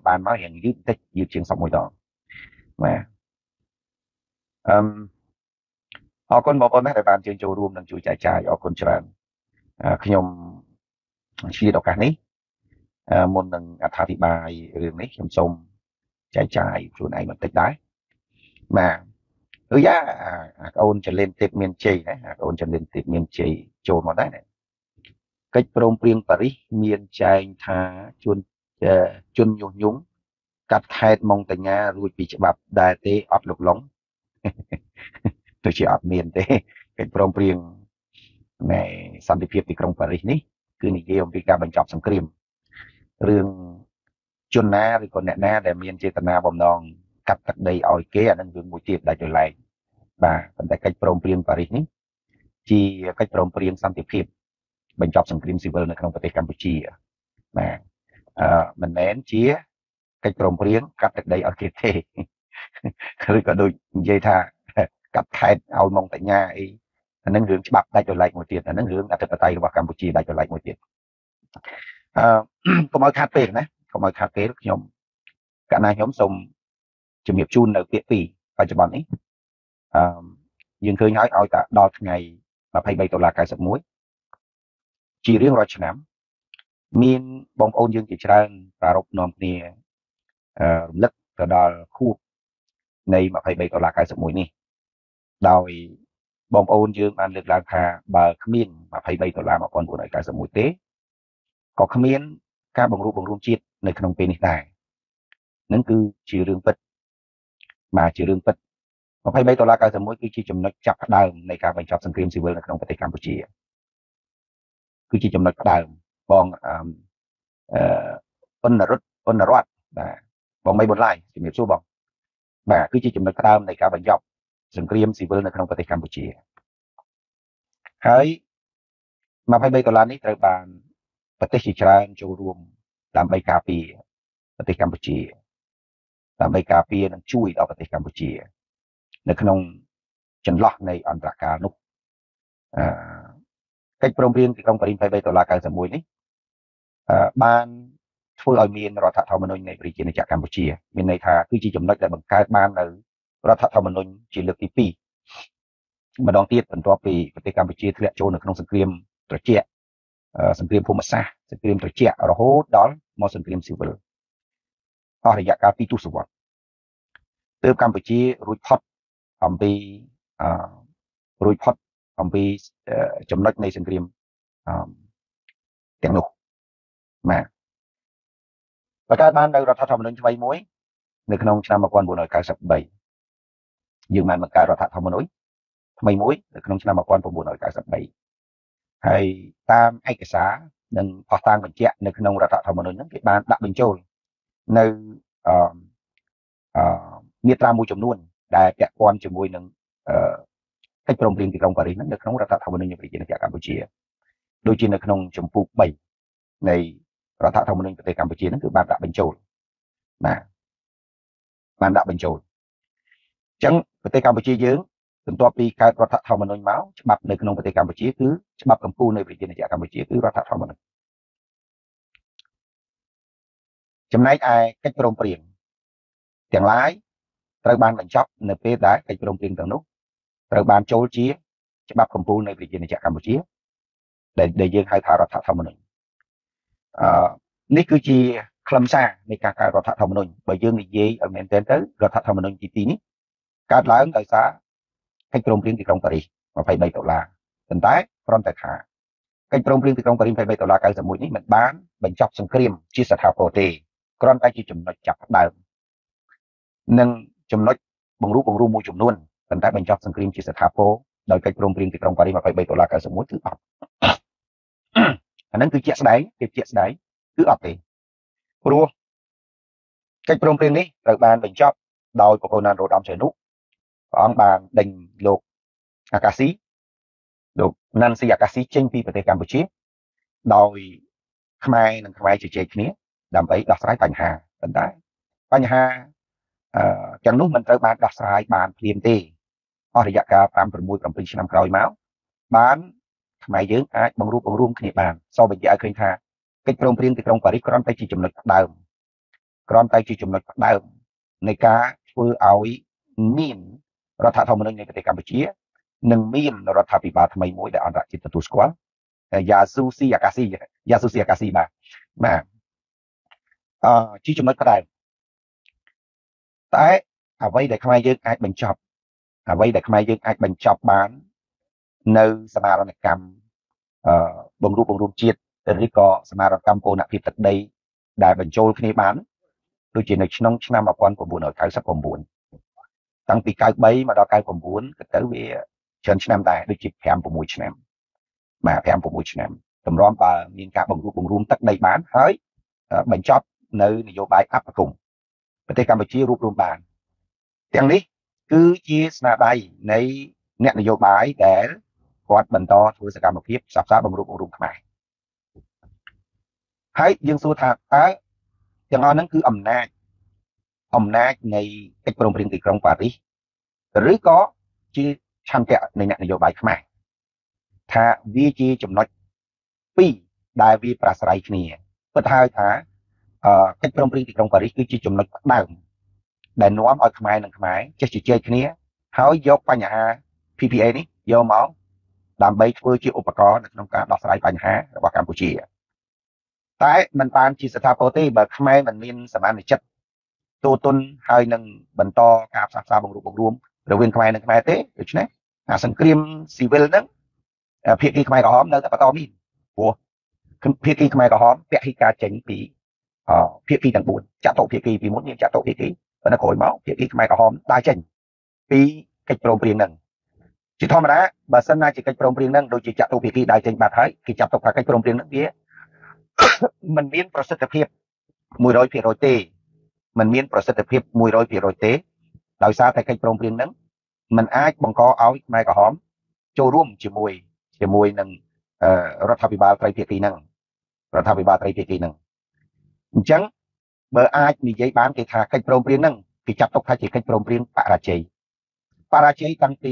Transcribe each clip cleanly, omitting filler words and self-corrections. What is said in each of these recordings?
bàn máu hiện dứt tích dứt chuyện xong rồi đó mà họ con một con đại bàn trên châuរួមđang chui chạy chạy ở con tràn khi nhom chia đọc cả ní môn đang thà thị bàiរឿងនេះខ្ញុំសូមចែកចាយខ្លួនឯងបន្តិចដែរបាទគឺយ៉ាអូនចលិនទេពមានជ័យណាអូនចលិនទេពមានជ័យចូលមកដែរកិច្ចព្រមព្រៀងប៉ារីសមានចែងថាជនញុះញង់កាត់ខេត្តម៉ុងតាញារួចពីច្បាប់ដែរទេអត់លោកឡុងទៅជាអត់មានទេកិច្ចព្រមព្រៀងនៃសន្តិភាពទីក្រុងប៉ារីសនេះគឺនិយាយអំពីការបញ្ចប់សង្គ្រាមរឿងជនណាឬក៏អ្នកណាដែលមានចេតនាបំណងកាត់ទឹកដីឲ្យគេអានឹងរឿងមួយទៀតដែលចម្លែកបាទប៉ុន្តែកិច្ចព្រមព្រៀងប៉ារីសនេះជាកិច្ចព្រមព្រៀងសន្តិភាពបញ្ចប់សង្គ្រាមស៊ីវិលនៅក្នុងប្រទេសកម្ពុជាបាទមិនមែនជាកិច្ចព្រមព្រៀងកាត់ទឹកដីឲ្យគេទេឬក៏ដូចនិយាយថាកាត់ខេត្តឲ្យម៉ុងតាញាអីអានឹងរឿងច្បាប់ដាច់ដោយឡែកមួយទៀតអានឹងរឿងអធិបតេយ្យរបស់កម្ពុជាដាច់ដោយឡែកមួយទៀតកុំឲ្យខាត់ពេលណាកុំឲ្យខាត់ពេលខ្ញុំកណ្ណាខ្ញុំសូមជំរាបជូននៅពាក្យពីរបច្ចុប្បន្ននេះយើងឃើញហើយឲ្យតែដល់ថ្ងៃ23 ដុល្លារ 91ជារៀងរាល់ឆ្នាំមានបងប្អូនយើងជាច្រើនប្រារព្ធនាំគ្នារំលឹកទៅដល់ខួបនៃ23 ដុល្លារ 91នេះដោយបងប្អូនយើងបានលើកឡើងថាបើគ្មាន23 ដុល្លារ 1991ទេក៏គ្មានការបង្រួបបង្រួមជាតិនៅក្នុងពេលនេះដែរនឹងគឺជារឿងពិតបាទជារឿងពិត23 ដុល្លារ 91គឺជាចំណុចចាប់ផ្ដើមនៃការបញ្ចប់សង្គ្រាមស៊ីវិលនៅក្នុងប្រទេសកម្ពុជាគឺជាចំណុចផ្ដើមបងអ៊ុនរតបាទបងមីបុនឡាយជំរាបសួរបងបាទគឺជាចំណុចផ្ដើមនៃការបញ្ចប់សង្គ្រាមស៊ីវិលនៅក្នុងប្រទេសកម្ពុជាហើយ23 ដុល្លារនេះត្រូវបានប្រទេសជាច្រើនចូលរួមដើម្បីការពារប្រទេសកម្ពុជាដើម្បីការពារនិងជួយដល់ប្រទេសកម្ពុជានៅក្នុងចន្លោះនៃអន្តរកាលនោះកិច្ចព្រមព្រៀងទីក្រុងប៉ារីស23 ដុល្លារ 91នេះបានធ្វើឲ្យមានរដ្ឋធម្មនុញ្ញនៃប្រជាណាចក្រកម្ពុជាមានន័យថាគឺជាចំណុចដែលបង្កើតបាននៅរដ្ឋធម្មនុញ្ញជាលើកទី2ម្ដងទៀតបន្ទាប់ពីប្រទេសកម្ពុជាធ្លាក់ចូលនៅក្នុងសង្គ្រាមត្រជាក់សង្គ្រាមភូមិសាស្ត្រសង្គ្រាមត្រជាក់រហូតដល់មកសង្គ្រាមស៊ីវិលអស់រយៈកាល2 ទសវត្សរ៍ទើបកម្ពុជារួចផុតអំពីចំណុចនៃសង្គ្រាមទាំងនោះបាទបង្កើតបាននៅរដ្ឋធម្មនុញ្ញថ្មីមួយនៅក្នុងឆ្នាំ1993យើងបានបង្កើតរដ្ឋធម្មនុញ្ញថ្មីមួយនៅក្នុងឆ្នាំ1993ហើយតាមឯកសារនិងផុសតាងបញ្ជាក់នៅក្នុងរដ្ឋធម្មនុញ្ញហ្នឹងគេបានដាក់បញ្ចូលនៅមាត្រាមួយចំនួនដែលពាក់ព័ន្ធជាមួយនឹងកិច្ចព្រមព្រៀងទីក្រុងប៉ារីសហ្នឹងនៅក្នុងរដ្ឋធម្មនុញ្ញប្រជាណាចក្រកម្ពុជាដូចជានៅក្នុងជំពូក3នៃរដ្ឋធម្មនុញ្ញប្រទេសកម្ពុជាហ្នឹងគឺបានដាក់បញ្ចូលបាទបានដាក់បញ្ចូលអញ្ចឹងប្រទេសកម្ពុជាយើងបន្ទាប់ពីកើតរដ្ឋធម្មនុញ្ញមកច្បាប់នៅក្នុងប្រទេសកម្ពុជាគឺច្បាប់កម្ពុជានៃប្រជាណាចក្រកម្ពុជាគឺរដ្ឋធម្មនុញ្ញចំណែកឯកិច្ចព្រមព្រៀងទាំងឡាយត្រូវបានបញ្ចប់នៅពេលដែលកិច្ចព្រមព្រៀងទាំងនោះត្រូវបានចូលជាច្បាប់កម្ពុជានៃប្រជាណាចក្រកម្ពុជាដែលយើងហៅថារដ្ឋធម្មនុញ្ញនេះគឺជាខ្លឹមសារនៃការកើតរដ្ឋធម្មនុញ្ញបើយើងនិយាយឲ្យមែនទែនទៅរដ្ឋធម្មនុញ្ញទី2នេះកើតឡើងដោយសារកិច្ចព្រមព្រៀងទីក្រុងប៉ារីស23 ដុល្លារប៉ុន្តែគ្រាន់តែថាកិច្ចព្រមព្រៀងទីក្រុងប៉ារីស23 ដុល្លារ 91នេះមិនបានបញ្ចប់សង្គ្រាមជាស្ថាពរទេគ្រាន់តែជាចំណុចចាប់ផ្ដើមនិងចំណុចបង្រួបបង្រួមមួយចំនួនប៉ុន្តែបញ្ចប់សង្គ្រាមជាស្ថាពរដោយកិច្ចព្រមព្រៀងទីក្រុងប៉ារីស23 ដុល្លារ 91គឺអត់អានឹងគឺជាក់ស្ដែងគឺអត់ទេព្រោះកិច្ចព្រមព្រៀងនេះត្រូវបានបញ្ចប់ដោយប្រពន្ធនរោត្តមសីហនុព្រះអង្គបានដេញលោកអាកាស៊ីលោកណាន់ស៊ីអាកាស៊ីចេញពីប្រទេសកម្ពុជាដោយខ្មែរនិងខ្មែរជជែកគ្នាដើម្បីដោះស្រាយបញ្ហាប៉ុន្តែបញ្ហាទាំងនោះមិនត្រូវបានដោះស្រាយបានភ្លាមទេអស់រយៈកាល5 6 7ឆ្នាំក្រោយមកបានខ្មែរយើងអាចបង្រួបបង្រួមគ្នាបានសូមបញ្ជាក់ឲ្យឃើញថាកិច្ចព្រមព្រៀងទីក្រុងប៉ារីសគ្រាន់តែជាចំណុចដើមក្រំតែជាចំណុចផ្ដើមនៃការធ្វើឲ្យមានរដ្ឋធម្មនុញ្ញនៃប្រទេសកម្ពុជានិងមានរដ្ឋាភិបាលថ្មីមួយដែលអន្តរជាតិទទួលស្គាល់យ៉ាស៊ូស៊ីអាកាស៊ីបាទជាចំណុចផ្ដើមតែអ្វីដែលខ្មែរយើងអាចបញ្ចប់បាននៅសមារណកម្មបង្រួបបង្រួមជាតិឬក៏សមារណកម្មបូរណភាពទឹកដីដែលបញ្ចូលគ្នាបានដូចជានៅក្នុងឆ្នាំ1999តាំងពី93មកដល់99ក៏ទៅវាច្រើនឆ្នាំដែរដូចជា5 6ឆ្នាំបាទ5 6ឆ្នាំតម្រាំបើមានការបង្រួបបង្រួមទឹកដីបានហើយបញ្ចប់នៅនយោបាយអបគមប្រទេសកម្ពុជារួបរวมបានទាំងនេះគឺជាស្នាដៃនៃអ្នកនយោបាយដែលគាត់បន្តធ្វើសកម្មភាពផ្សព្វផ្សាយបង្រួបបង្រួមខ្មែរហើយយើងសួរថាតើទាំងអស់ហ្នឹងគឺអំណាចនៃកិច្ចព្រមព្រៀងទីក្រុងប៉ារីសឬក៏ជាឆន្ទៈនៃអ្នកនយោបាយខ្មែរថាវាជាចំណុចពីរដែលវាប្រស្រ័យគ្នាពិតហើយថាកិច្ចព្រមព្រៀងទីក្រុងប៉ារីសគឺជាចំណុចផ្ដើមដែលនាំឲ្យខ្មែរនិងខ្មែរចេះជជែកគ្នាហើយយកបញ្ហា PPA នេះយកមកដើម្បីធ្វើជាឧបករណ៍នៅក្នុងការដោះស្រាយបញ្ហារបស់កម្ពុជាតែมันបានជាស្ថាពរទេបើខ្មែរមិនមានសមានចិត្តទូទុនហើយនឹងបន្តការផ្សះផ្សាបង្រួបបង្រួមរវាងខ្មែរនិងខ្មែរទេដូច្នេះអាសង្គ្រាមស៊ីវិលហ្នឹងភាគីខ្មែរក្រហមនៅតែបន្តមានព្រោះភាគីខ្មែរក្រហមពហិការចេញពីភាគីទាំង4ចាត់តុភាគីពីមុនមានចាត់តុភាគីប៉ុន្តែក្រោយមកភាគីខ្មែរក្រហមដើរចេញពីកិច្ចព្រមព្រៀងហ្នឹងជាធម្មតាបើសិនណាជាកិច្ចព្រមព្រៀងហ្នឹងដូចជាចាត់តុភាគីដើរចេញបាត់ហើយគេចាត់ទុកថាកិច្ចព្រមព្រៀងហ្នឹងវាมันមានប្រសិទ្ធភាព 100% ទេมันមានប្រសិទ្ធភាព 100% ទេដោយសារតែកិច្ចព្រមព្រៀងហ្នឹងมันអាចបង្កឲ្យខ្មែរក្រហមចូលរួមជាមួយនឹងរដ្ឋាភិបាលត្រីភាគីហ្នឹងអញ្ចឹងបើអាចនិយាយបានគេថាកិច្ចព្រមព្រៀងហ្នឹងគេចាត់ទុកថាជាកិច្ចព្រមព្រៀងបរាជ័យតាំង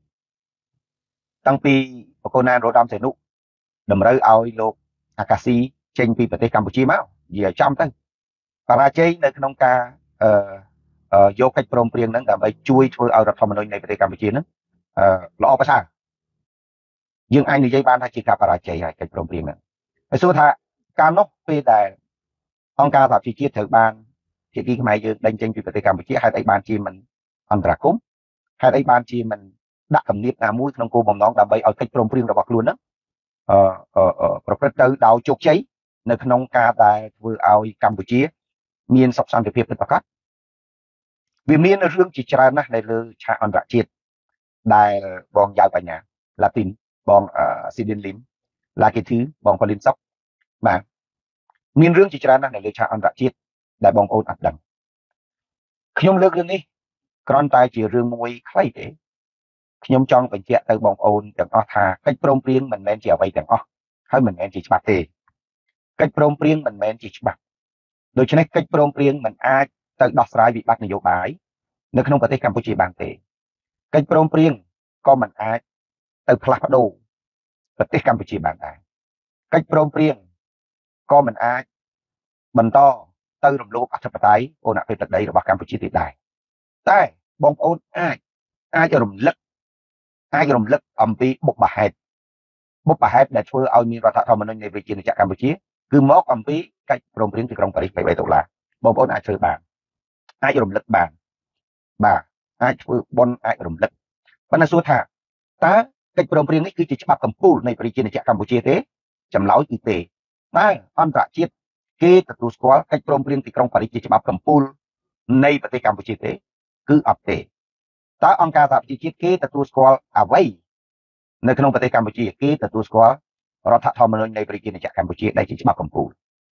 ពីបកូនណានរោត្តមសីហនុតម្រូវឲ្យលោកអាកាស៊ីចេញពីប្រទេសកម្ពុជាមកនិយាយចំទៅបរាជ័យនៅក្នុងការយកកិច្ចព្រមព្រៀងហ្នឹងដើម្បីជួយធ្វើឲ្យរដ្ឋធម្មនុញ្ញនៃប្រទេសកម្ពុជាហ្នឹងល្អប្រសើរយើងអាចនិយាយបានថាជាការបរាជ័យហើយកិច្ចព្រមព្រៀងហ្នឹងហើយសួរថាកាលនោះពេលដែលអង្គការសហជីវជាតិត្រូវបានភាគីខ្មែរយើងដេញចេញពីប្រទេសកម្ពុជាហេតុអីបានជាមិនអន្តរាគមន៍ហេតុអីបានជាមិនដាក់គំនាបណាមួយក្នុងគោលបំណងដើម្បីឲ្យកិច្ចព្រមព្រៀងរបស់ខ្លួនហ្នឹងប្រព្រឹត្តទៅដោយជោគជ័យនៅក្នុងការដែលធ្វើឲ្យកម្ពុជាមានសុខសន្តិភាពពិតប្រាកដវាមានរឿងជាច្រើនណាស់នៅលើឆាកអន្តរជាតិដែលបងយ៉ាវបញ្ញាឡាទីនបងស៊ីឌីនលីមឡាកេធឺបងប៉ូលីនសុកបាទមានរឿងជាច្រើនណាស់នៅលើឆាកអន្តរជាតិដែលបងប្អូនអត់ដឹងខ្ញុំលើករឿងនេះគ្រាន់តែជារឿងមួយខ្លីទេខ្ញុំចង់បញ្ជាក់ទៅបងប្អូនទាំងអស់ថាកិច្ចព្រមព្រៀងមិនមែនជាអ្វីទាំងអស់ហើយមិនមែនជាច្បាប់ទេកិច្ចព្រមព្រៀងមិនមែនជាច្បាប់ដូច្នេះកិច្ចព្រមព្រៀងមិនអាចទៅដោះស្រាយវិបត្តិនយោបាយនៅក្នុងប្រទេសកម្ពុជាបានទេកិច្ចព្រមព្រៀងក៏មិនអាចទៅផ្លាស់ប្ដូរប្រទេសកម្ពុជាបានដែរកិច្ចព្រមព្រៀងក៏មិនអាចបន្តទៅរំលោភអធិបតេយ្យអូនភាពទឹកដីរបស់កម្ពុជាទៀតដែរតែបងប្អូនអាចរំលឹកអំពីបុព្វហេតុដែលធ្វើឲ្យមានរដ្ឋធម្មនុញ្ញនៃប្រជាណាចក្រកម្ពុជាគឺមកអំពីកិច្ចព្រមព្រៀងទីក្រុងប៉ារីស23ដុល្លារបងប្អូនអាចធ្វើបានអាចរំលឹកបានបាទអាចធ្វើបន់អាចរំលឹកប៉ុន្តែសួរថាតើកិច្ចព្រមព្រៀងនេះគឺជាច្បាប់កម្ពុជានៃប្រជាណាចក្រកម្ពុជាទេចម្លើយគឺទេតែអន្តរជាតិគេទទួលស្គាល់កិច្ចព្រមព្រៀងទីក្រុងប៉ារីសជាច្បាប់កម្ពុជានៃប្រទេសកម្ពុជាទេគឺអត់ទេតើអង្គការសហប្រជាជាតិគេទទួលស្គាល់អ្វីនៅក្នុងប្រទេសកម្ពុជាគេទទួលស្គាល់រដ្ឋធម្មនុញ្ញនៃប្រជាណាចក្រកម្ពុជាដែលជាច្បាប់កម្ពុជា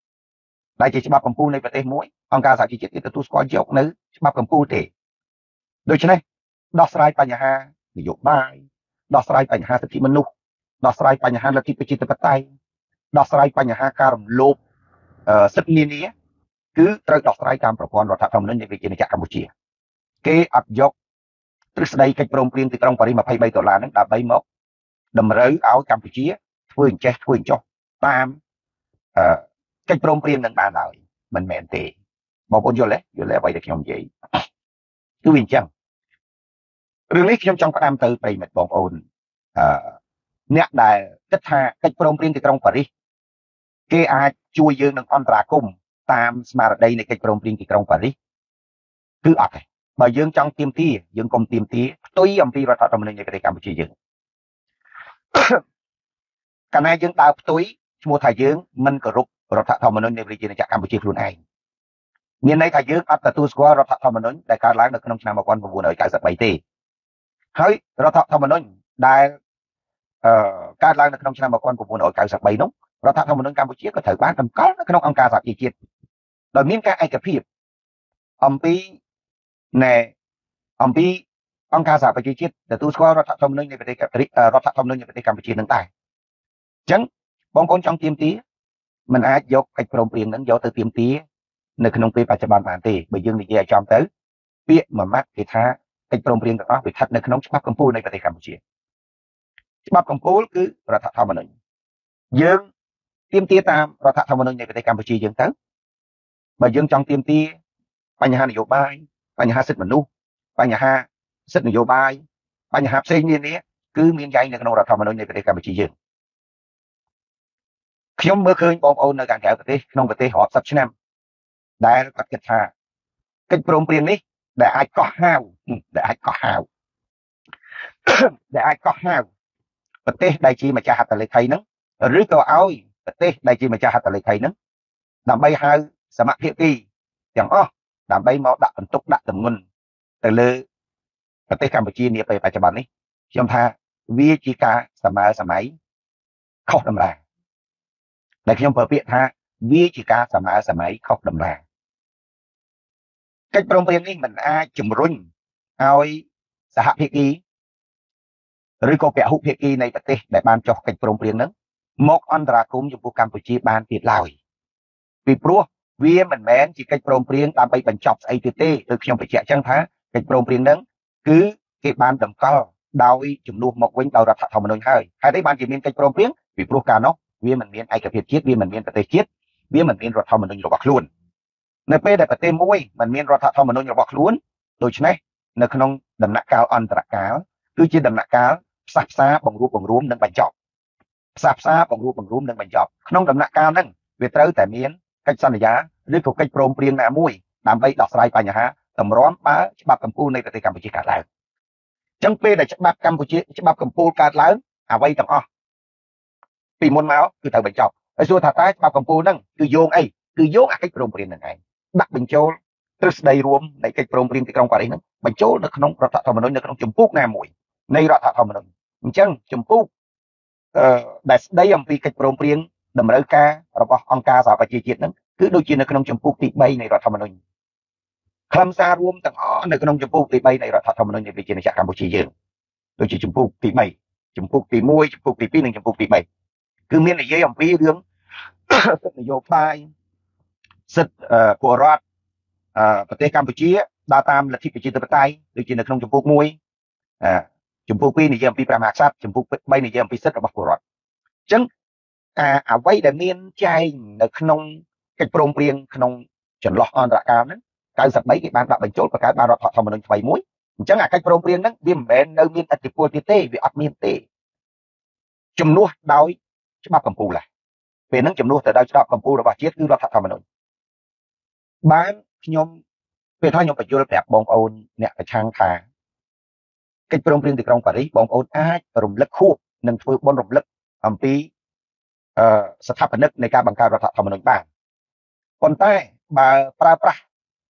នៃប្រទេសមួយអង្គការសហជីវជាតិគេទទួលស្គាល់យកនៅច្បាប់កម្ពុជាទេដូច្នេះដោះស្រាយបញ្ហានយោបាយដោះស្រាយបញ្ហាសិទ្ធិមនុស្សដោះស្រាយបញ្ហាលទ្ធិប្រជាធិបតេយ្យដោះស្រាយបញ្ហាការរំលោភសិទ្ធិនានាគឺត្រូវដោះស្រាយតាមប្រព័ន្ធរដ្ឋធម្មនុញ្ញនៃប្រជាណាចក្រកម្ពុជាគេអត់យកទ្រឹស្ដីកិច្ចព្រមព្រៀងទីក្រុងប៉ារីស23ដុល្លារហ្នឹងដើម្បីមកតម្រូវឲ្យកម្ពុជាធ្វើអញ្ចេះធ្វើអញ្ចោះតាមកិច្ចព្រមព្រៀងនឹងបានហើយមិនមែនទេបងប្អូនយល់អ្វីដែលខ្ញុំនិយាយគឺវាអញ្ចឹងរឿងនេះខ្ញុំចង់ផ្ដាំទៅប្រិមិត្តបងប្អូនអ្នកដែលគិតថាកិច្ចព្រមព្រៀងទីក្រុងប៉ារីសគេអាចជួយយើងនឹងអន្តរាគមន៍តាមស្មារតីនៃកិច្ចព្រមព្រៀងទីក្រុងប៉ារីសគឺអត់ទេបើយើងចង់ទាមទារយើងកុំទាមទារផ្ទុយអំពីរដ្ឋធម្មនុញ្ញនៃប្រទេសកម្ពុជាយើងកាលណាយើងដើរផ្ទុយឈ្មោះថាយើងមិនគោរពរដ្ឋធម្មនុញ្ញនៃប្រជាណាចក្រកម្ពុជាខ្លួនឯងមានន័យថាយើងអត់ទទួលស្គាល់រដ្ឋធម្មនុញ្ញដែលកើតឡើងនៅក្នុងឆ្នាំ1993ទេហើយរដ្ឋធម្មនុញ្ញដែលកើតឡើងនៅក្នុងឆ្នាំ1993នោះរដ្ឋធម្មនុញ្ញកម្ពុជាក៏ត្រូវបានតម្កល់នៅក្នុងអង្គការសហប្រជាជាតិដោយមានការឯកភាពអំពីអង្គការសហប្រជាជាតិទទួលស្គាល់រដ្ឋធម្មនុញ្ញនៃប្រទេសកម្ពុជានឹងដែរអញ្ចឹងបងប្អូនចង់ទាមទារមិនអាចយកកិច្ចព្រមព្រៀងនឹងយកទៅទាមទារនៅក្នុងពេលបច្ចុប្បន្នបានទេបើយើងនិយាយឲ្យចំទៅពាក្យមួយម៉ាត់គេថាកិច្ចព្រមព្រៀងទាំងអស់វាស្ថិតនៅក្នុងច្បាប់កម្ពុជានៃប្រទេសកម្ពុជាច្បាប់កម្ពុជាគឺរដ្ឋធម្មនុញ្ញយើងទាមទារតាមរដ្ឋធម្មនុញ្ញនៃប្រទេសកម្ពុជាយើងទៅបើយើងចង់ទាមទារបញ្ហានយោបាយបញ្ហាសិទ្ធិមនុស្សបញ្ហាសិទ្ធិនយោបាយបញ្ហាផ្សេងនានាគឺមានចែងនៅក្នុងរដ្ឋធម្មនុញ្ញនៃប្រទេសកម្ពុជាយើងខ្ញុំមើលឃើញបងប្អូននៅខាងក្រៅប្រទេសក្នុងប្រទេសរាប់សិបឆ្នាំដែលគាត់គិតថាកិច្ចព្រមព្រៀងនេះដែលអាចកោះហៅប្រទេសដែលជាម្ចាស់ហត្ថលេខីហ្នឹងឬក៏ឲ្យប្រទេសដែលជាម្ចាស់ហត្ថលេខីហ្នឹងដើម្បីហៅសមភាគីទាំងអស់ដើម្បីមកដាក់បន្ទុកដាក់ទម្ងន់ទៅលើប្រទេសកម្ពុជានាពេលបច្ចុប្បន្ននេះខ្ញុំថាវាជាការសម័យខុសតម្រាដែលខ្ញុំប្រើពាក្យថាវាជាការសម័យខុសតម្រាកិច្ចព្រមព្រៀងនេះមិនអាចជំរុញឲ្យសហភាគីឬក៏ពហុភាគីនៃប្រទេសដែលបានចុះកិច្ចព្រមព្រៀងហ្នឹងមកអន្តរាគមន៍ចំពោះកម្ពុជាបានទៀតឡើយពីព្រោះវាមិនមែនជាកិច្ចព្រមព្រៀងដើម្បីបញ្ចប់ស្អីទៀតទេដូចខ្ញុំបញ្ជាក់ចឹងថាកិច្ចព្រមព្រៀងហ្នឹងគឺគេបានតម្កល់ដោយជំនួសមកវិញដោយរដ្ឋធម្មនុញ្ញហើយហេតុអីបានជាមានកិច្ចព្រមព្រៀងពីព្រោះកាលនោះវាមិនមានឯកភាពជាតិវាមិនមានប្រទេសជាតិវាមិនមានរដ្ឋធម្មនុញ្ញរបស់ខ្លួននៅពេលដែលប្រទេសមួយមិនមានរដ្ឋធម្មនុញ្ញរបស់ខ្លួនដូច្នេះនៅក្នុងដំណាក់កាលអន្តរកាលគឺជាដំណាក់កាលផ្សះផ្សាបង្រួបបង្រួមនិងបញ្ចប់ក្នុងដំណាក់កាលហ្នឹងវាត្រូវតែមានកិច្ចសន្យាឬក៏កិច្ចព្រមព្រៀងណាមួយដើម្បីដោះស្រាយបញ្ហាតម្រាំបើច្បាប់កម្ពុជានៃប្រទេសកម្ពុជាកើតឡើងអញ្ចឹងពេលដែលច្បាប់កម្ពុជាកើតឡើងអ្វីទាំងអស់ពីមុនមកគឺត្រូវបញ្ចប់ហើយសួរថាតើច្បាប់កម្ពុជាហ្នឹងគឺយោងអីគឺយោងអាកិច្ចព្រមព្រៀងហ្នឹងឯងដាក់បញ្ចូលទ្រឹស្ដីរួមនៃកិច្ចព្រមព្រៀងទីក្រុងប៉ារីសហ្នឹងបញ្ចូលនៅក្នុងរដ្ឋធម្មនុញ្ញនៅក្នុងជំពូកណាមួយនៃរដ្ឋធម្មនុញ្ញអញ្ចឹងជំពូកដែលស្ដីអំពីកិច្ចព្រមព្រៀងតម្រូវការរបស់អង្គការសហប្រជាជាតិហ្នឹងគឺដូចជានៅក្នុងជំពូកទី3នៃរដ្ឋធម្មនុញ្ញខ្លឹមសាររួមទាំងអស់នៅក្នុងជំពូកទី3នៃរដ្ឋធម្មនុញ្ញនៃប្រជាណាចក្រកម្ពុជាយើងដូចជាជំពូកទី3ជំពូកទី1ជំពូកទី2និងជំពូកទី3គឺមាននិយាយអំពីរឿងសិទ្ធិនយោបាយសិទ្ធិពលរដ្ឋប្រទេសកម្ពុជាដើរតាមលទ្ធិប្រជាធិបតេយ្យដូចជានៅក្នុងជំពូក1ជំពូក2និយាយអំពីព្រះមហាក្សត្រជំពូក3និយាយអំពីសិទ្ធិរបស់ពលរដ្ឋអញ្ចឹងអ្វីដែលមានចែងនៅក្នុងកិច្ចព្រមព្រៀងក្នុងចន្លោះអន្តរកាលហ្នឹង93គេបានដាក់បញ្ចូលបង្កើតបានរដ្ឋធម្មនុញ្ញថ្មីមួយអញ្ចឹងអាកិច្ចព្រមព្រៀងហ្នឹងវាមិនមែននៅមានឥទ្ធិពលទៀតទេវាអត់មានទេជំនួសដោយច្បាប់កម្ពុជាពេលហ្នឹងជំនួសទៅដោយច្បាប់កម្ពុជារបស់ជាតិគឺរដ្ឋធម្មនុញ្ញបានខ្ញុំពេលថាខ្ញុំបញ្យល់ប្រាប់បងប្អូនអ្នកប្រឆាំងថាកិច្ចព្រមព្រៀងទីក្រុងប៉ារីសបងប្អូនអាចរំលឹកខួបនិងធ្វើបុណ្យរំលឹកអំពីស្ថាបនិកនៃការបង្កើតរដ្ឋធម្មនុញ្ញបានប៉ុន្តែបើប្រើប្រាស់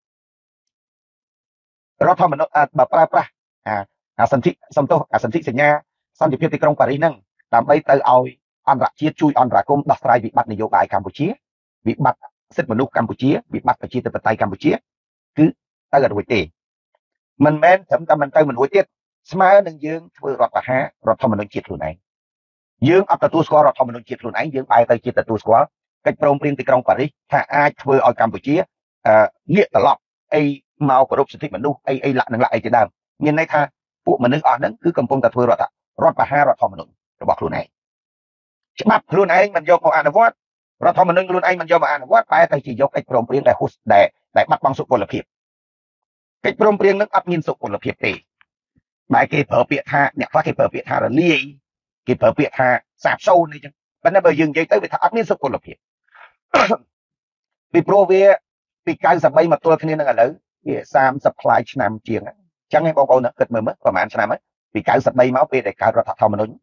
រដ្ឋធម្មនុញ្ញបើប្រើប្រាស់អាសន្ធិសញ្ញាសន្តិភាពទីក្រុងប៉ារីសហ្នឹងដើម្បីទៅឲ្យអន្តរជាតិជួយអន្តរាគមន៍ដោះស្រាយវិបត្តិនយោបាយកម្ពុជាវិបត្តិសិទ្ធិមនុស្សកម្ពុជាវិបត្តិប្រជាធិបតេយ្យកម្ពុជាគឺទៅអត់រួចទេមិនមែនត្រឹមតែមិនទៅមិនរួចទៀតស្មើនឹងយើងធ្វើរដ្ឋប្រហាររដ្ឋធម្មនុញ្ញជាតិខ្លួនឯងយើងអត់ទទួលស្គាល់រដ្ឋធម្មនុញ្ញជាតិខ្លួនឯងយើងបែរទៅជាទទួលស្គាល់កិច្ចព្រមព្រៀងទីក្រុងប៉ារីសថាអាចធ្វើឲ្យកម្ពុជាងាកត្រឡប់អីមកគោរពសិទ្ធិមនុស្សអីលក្ខណៈអីជាដើមមានន័យថាពួកមនុស្សអស់ហ្នឹងគឺកំពុងតែធ្វើរដ្ឋប្រហាររដ្ឋធម្មនុញ្ញរបស់ខ្លួនឯងច្បាប់ខ្លួនឯងមិនយកមកអនុវត្តរដ្ឋធម្មនុញ្ញខ្លួនឯងមិនយកមកអនុវត្តបែរទៅជាយកកិច្ចព្រមព្រៀង đại bắt bằng sự quân lập hiệp cách prom prieng nước ấp nhiên sự quân lập hiệp tệ đại kỳ phở biệt tha nhạc phát kỳ phở biệt tha là ly kỳ phở biệt tha sạp sâu này chứ vấn đề bởi dừng dây tới vì thằng ấp nhiên sự quân lập hiệp vì pro về vì cái sập bay mà tôi khi nên là lớn vì sam supply nam chieng chẳng hay bao câu nữa kịch mờ mất và màn nam ấy vì cái sập bay máu về để cái rồi thật thao mà nói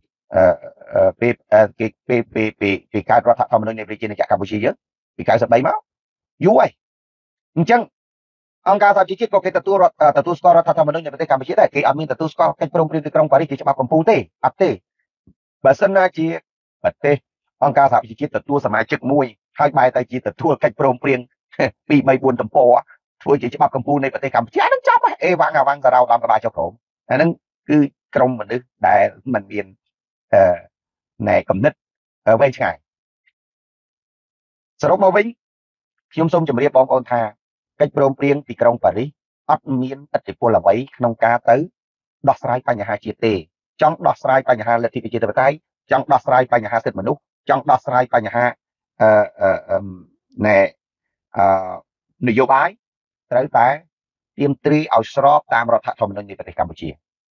vì cái rồi thật thao mà nói này vì trên cái Campuchia vì cái sập bay máu vui chẳng ông cao chỉ có cái tatu score thật thao mà nói này với Campuchia đấy cái amin tatu score cái prom prieng trong Paris chỉ bằng công tê áp tê bà sân chỉ bật tê ông cao chỉ tatuสมาชิกមួយហើយបែរទៅជាទទួលកិច្ចព្រមព្រៀង2 3 4តំពធ្វើជាច្បាប់កម្ពុជានៃប្រទេសកម្ពុជាហ្នឹងចប់អេវ៉ាំងអាវ៉ាំងសារោតាមក្បាលចុះក្រោមអាហ្នឹងគឺក្រុមមនុស្សដែលមិនមានណែកំណត់វែងឆ្ងាយសរុបមកវិញខ្ញុំសូមជម្រាបបងប្អូនថាកិច្ចព្រមព្រៀងទីក្រុងប៉ារីសអត់មានឥទ្ធិពលអ្វីក្នុងការទៅដោះស្រាយបញ្ហាជាតិទេចង់ដោះស្រាយបញ្ហាលទ្ធិប្រជាធិបតេយ្យចង់ដោះស្រាយបញ្ហាសិទ្ធិមនុស្សចង់ដោះស្រាយបញ្ហាណែនយោបាយត្រូវតែទៀមទ្រីឲ្យស្របតាមរដ្ឋធម្មនុញ្ញនៃប្រទេសកម្ពុជា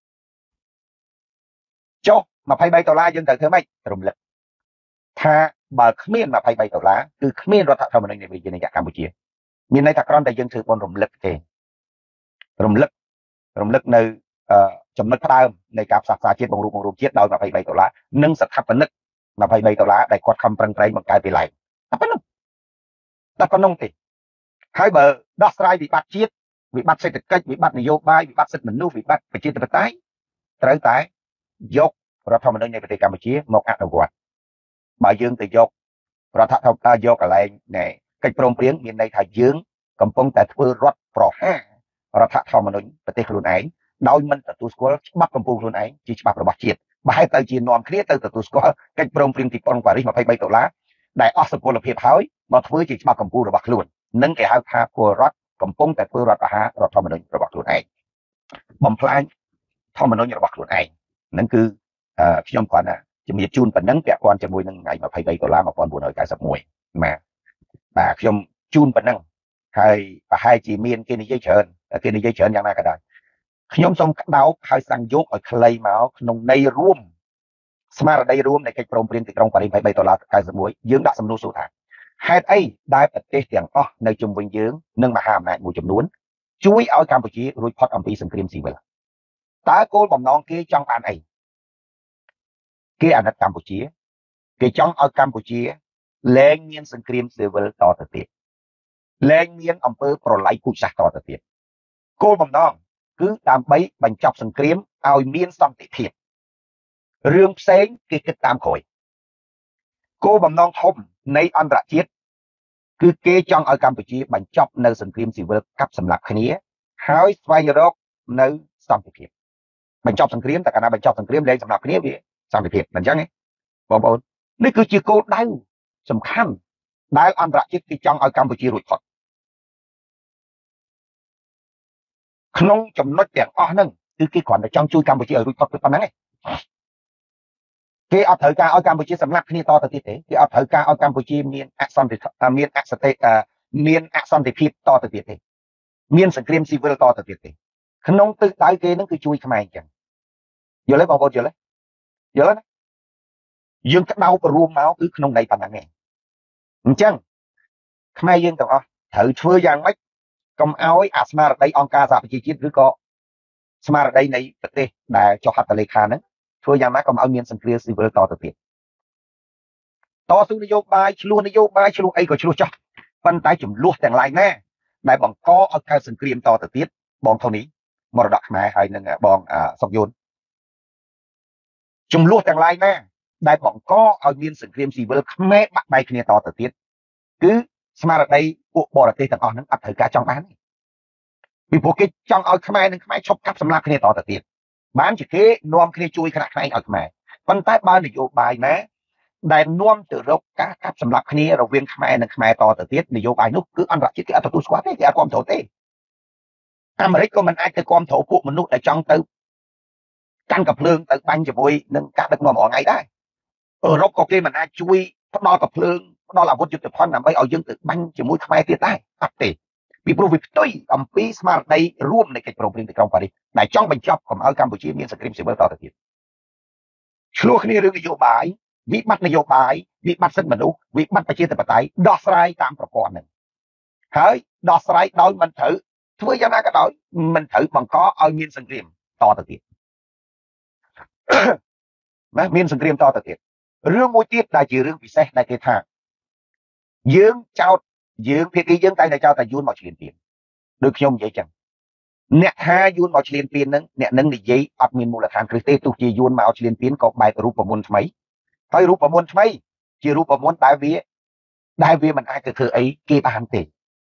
ចុះ$23យើងត្រូវធ្វើម៉េចរំលឹកថាបើគ្មាន$23គឺគ្មានរដ្ឋធម្មនុញ្ញនៃប្រជាណាចក្រកម្ពុជាមានន័យថាគ្រាន់តែយើងធ្វើបនរំលឹកទេរំលឹកនៅចំណុចផ្ដើមនៃការផ្សះផ្សាជាតិបង្រួបជាតិដោយ$23និងស្ថាបនិក$23ដែលគាត់ខំប្រឹងប្រែងបង្កើតពីឡើងតែប៉ុណ្ណឹងទេហើយបើដោះស្រាយវិបត្តិជាតិវិបត្តិសេដ្ឋកិច្ចវិបត្តិនយោបាយវិបត្តិសិទ្ធិមនុស្សវិបត្តិប្រជាធិបតេយ្យត្រូវតែយករដ្ឋធម្មនុញ្ញនៃប្រទេសកម្ពុជាមកអនុវត្តបើយើងទៅយករដ្ឋធម្មនុញ្ញយកកន្លែងកិច្ចព្រមព្រៀងមានន័យថាយើងកំពុងតែធ្វើរដ្ឋប្រហាររដ្ឋធម្មនុញ្ញប្រទេសខ្លួនឯងដោយមិនទទួលស្គាល់ច្បាប់កម្ពុជាខ្លួនឯងជាច្បាប់របស់ជាតិបែរទៅជានាំគ្នាទៅទទួលស្គាល់កិច្ចព្រមព្រៀងទីក្រុងប៉ារីស$23ដែលអស់សុពលភាពហើយមកធ្វើជាច្បាប់កម្ពុជារបស់ខ្លួននឹងគេហៅថាពលរដ្ឋកំពុងតែធ្វើរដ្ឋប្រហាររដ្ឋធម្មនុញ្ញរបស់ខ្លួនឯងបំផ្លាញធម្មនុញ្ញរបស់ខ្លួនឯងហ្នឹងគឺខ្ញុំគាត់ណាជំរាបជូនប៉ុណ្ណឹងពាក់ព័ន្ធជាមួយនឹងថ្ងៃ$231991បាទខ្ញុំជូនប៉ុណ្ណឹងហើយប្រហែលជាមានគេនិយាយច្រើនយ៉ាងណាក៏ដោយខ្ញុំសូមក្តោបហើយសាំងយកឲ្យខ្លីមកក្នុងន័យរួមស្មារតីរួមនៃកិច្ចព្រមព្រៀងទីក្រុងប៉ារីស$2391យើងដាក់សំណួរសួរថាហេតុអីដែលប្រទេសទាំងអស់នៅជុំវិញយើងនិងមហាអំណាចមួយចំនួនជួយឲ្យកម្ពុជារួចផុតអំពីសង្គ្រាមស៊ីវិលតើគោលបំណងគេចង់បានអីគេអាណិតកម្ពុជាគេចង់ឲ្យកម្ពុជាលែងមានសង្គ្រាមស៊ីវិលតទៅទៀតលែងមានអំពើប្រល័យពូជសាសន៍តទៅទៀតគោលបំណងគឺដើម្បីបញ្ចប់សង្គ្រាមឲ្យមានសន្តិភាពរឿងផ្សេងគេគិតតាមក្រោយគោលបំណងធំនៃអន្តរជាតិគឺគេចង់ឲ្យកម្ពុជាបញ្ចប់នៅសង្គ្រាមស៊ីវិលកាប់សម្លាប់គ្នាហើយស្វែងរកនៅសន្តិភាពបញ្ចប់សង្គ្រាមតែកាលណាបញ្ចប់សង្គ្រាមលែងសម្លាប់គ្នាវាសន្តិភាពមិនអញ្ចឹងទេបងប្អូននេះគឺជាគោលដៅសំខាន់ដែលអន្តរជាតិគេចង់ឲ្យកម្ពុជារួចផុតក្នុងចំណុចទាំងអស់ហ្នឹងគឺគេគ្រាន់តែចង់ជួយកម្ពុជាឲ្យរួចផុតប៉ុណ្ណឹងឯងគេអត់ត្រូវការឲ្យកម្ពុជាសម្លាប់គ្នាតទៅទៀតទេគេអត់ត្រូវការឲ្យកម្ពុជាមានអសន្តិភាពតទៅទៀតទេមានសង្គ្រាមស៊ីវិលតទៅទៀតទេក្នុងទិសដៅគេហ្នឹងគឺជួយខ្មែរអញ្ចឹងយល់ទេបងប្អូនយល់ទេណាយើងក្តោបរួមមកគឺក្នុងន័យប៉ុណ្ណឹងឯងអញ្ចឹងខ្មែរយើងទាំងអស់ត្រូវធ្វើយ៉ាងម៉េចកុំឲ្យអាស្មារតីអង្គការសហប្រជាជាតិឬក៏ស្មារតីនៃប្រទេសដែលចុះហត្ថលេខាហ្នឹងធ្វើយ៉ាងណាកុំឲ្យមានសង្គ្រាមស៊ីវិលតទៅទៀតតស៊ូនយោបាយឆ្លោះនយោបាយឆ្លោះអីក៏ឆ្លោះចោះប៉ុន្តែចំនួនទាំងឡាយណាដែលបង្កឲ្យកើតសង្គ្រាមតទៅទៀតបងថូនីមរតកខ្មែរហើយនឹងបងសុកយួនចំនួនទាំងឡាយណាដែលបង្កឲ្យមានសង្គ្រាមស៊ីវិលខ្មែរបាក់បែកគ្នាតទៅទៀតគឺស្មារតីពួកបរទេសទាំងអស់ហ្នឹងអត់ត្រូវការចង់បានទេពីព្រោះគេចង់ឲ្យខ្មែរនិងខ្មែរឈប់កាប់សម្លាប់គ្នាតទៅទៀតបានជាគេនាំគ្នាជួយខ្នះខ្នែងឲ្យខ្មែរប៉ុន្តែបើនយោបាយណាដែលនាំទៅរកការកាប់សម្លាប់គ្នារវាងខ្មែរនិងខ្មែរតទៅទៀតនយោបាយនោះគឺអន្តរជាតិគេអត់ទទួលស្គាល់ទេគេអត់គាំទ្រទេអាមេរិកក៏មិនអាចទៅគាំទ្រពួកមនុស្សដែលចង់ទៅកាន់កាភ្លើងទៅបាញ់ជាមួយនឹងការដឹកនាំរងថ្ងៃដែរអឺរ៉ុបក៏គេមិនអាចជួយផ្ដល់កាភ្លើងផ្ដល់អាវុធយុទ្ធភណ្ឌដើម្បីឲ្យយើងទៅបាញ់ជាមួយខ្មែរទៀតដែរអត់ទេ vì pro vì tôi âm pi smart đâyរួមในកិច្ចព្រមព្រៀងទីក្រុងប៉ារីសដែលចង់បញ្ចប់កុំឲ្យកម្ពុជាមានសង្គ្រាមស៊ីវិលតទៅទៀតឆ្លោះគ្នារឿងនយោបាយវិបត្តិនយោបាយវិបត្តិសិទ្ធិមនុស្សវិបត្តិប្រជាធិបតេយ្យដោះស្រាយតាមប្រព័ន្ធហ្នឹងហើយដោះស្រាយដោយមិនត្រូវធ្វើយ៉ាងណាក៏ដោយមិនត្រូវបង្កឲ្យមានសង្គ្រាមតទៅទៀតណាមានសង្គ្រាមតទៅទៀតរឿងមួយទៀតដែលជារឿងពិសេសដែលគេថាយើងចោតយើងភាគីយើងតែតែចោតតែយួនមកឈ្លានពានដូចខ្ញុំនិយាយចឹងអ្នកថាយួនមកឈ្លានពានហ្នឹងអ្នកនឹងនិយាយអត់មានមូលដ្ឋានគ្រឹះទេទោះជាយួនមកឈ្លានពានក៏បែបរូបមន្តថ្មីហើយរូបមន្តថ្មីជារូបមន្តដែលវាមិនអាចទៅធ្វើអីគេបានទេ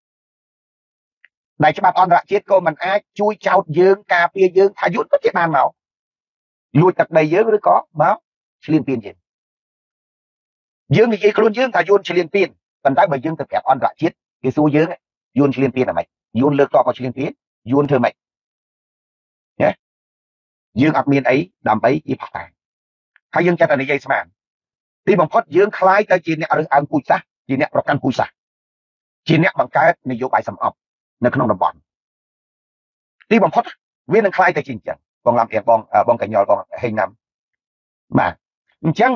ដែលច្បាប់អន្តរជាតិក៏មិនអាចជួយចោតយើងការពារយើងថាយួនពិតជាបានមកលួចទឹកដីយើងឬក៏មកឈ្លានពានយើងនិយាយខ្លួនយើងថាយួនឈ្លានពានប៉ុន្តែបើយើងទៅប្រាប់អន្តរជាតិគេសួរយើងយួនឈ្លានពានអ្ហ្មិចយួនលើកតបមកឈ្លានពានយួនធ្វើម៉េចណាយើងអត់មានអីដើម្បីជាផុសតាងហើយយើងចាត់តែនិយាយស្មានទីបំផុតយើងคล้ายទៅជាអ្នករើសអើងពូជសាសន៍ជាអ្នកប្រកាន់ពូជសាសន៍ជាអ្នកបង្កើតនយោបាយសម្អប់នៅក្នុងតំបន់ទីបំផុតវានឹងคล้ายទៅជាអញ្ចឹងបងឡាំអៀងបងកញ្ញល់បងហេងណាំបាទអញ្ចឹង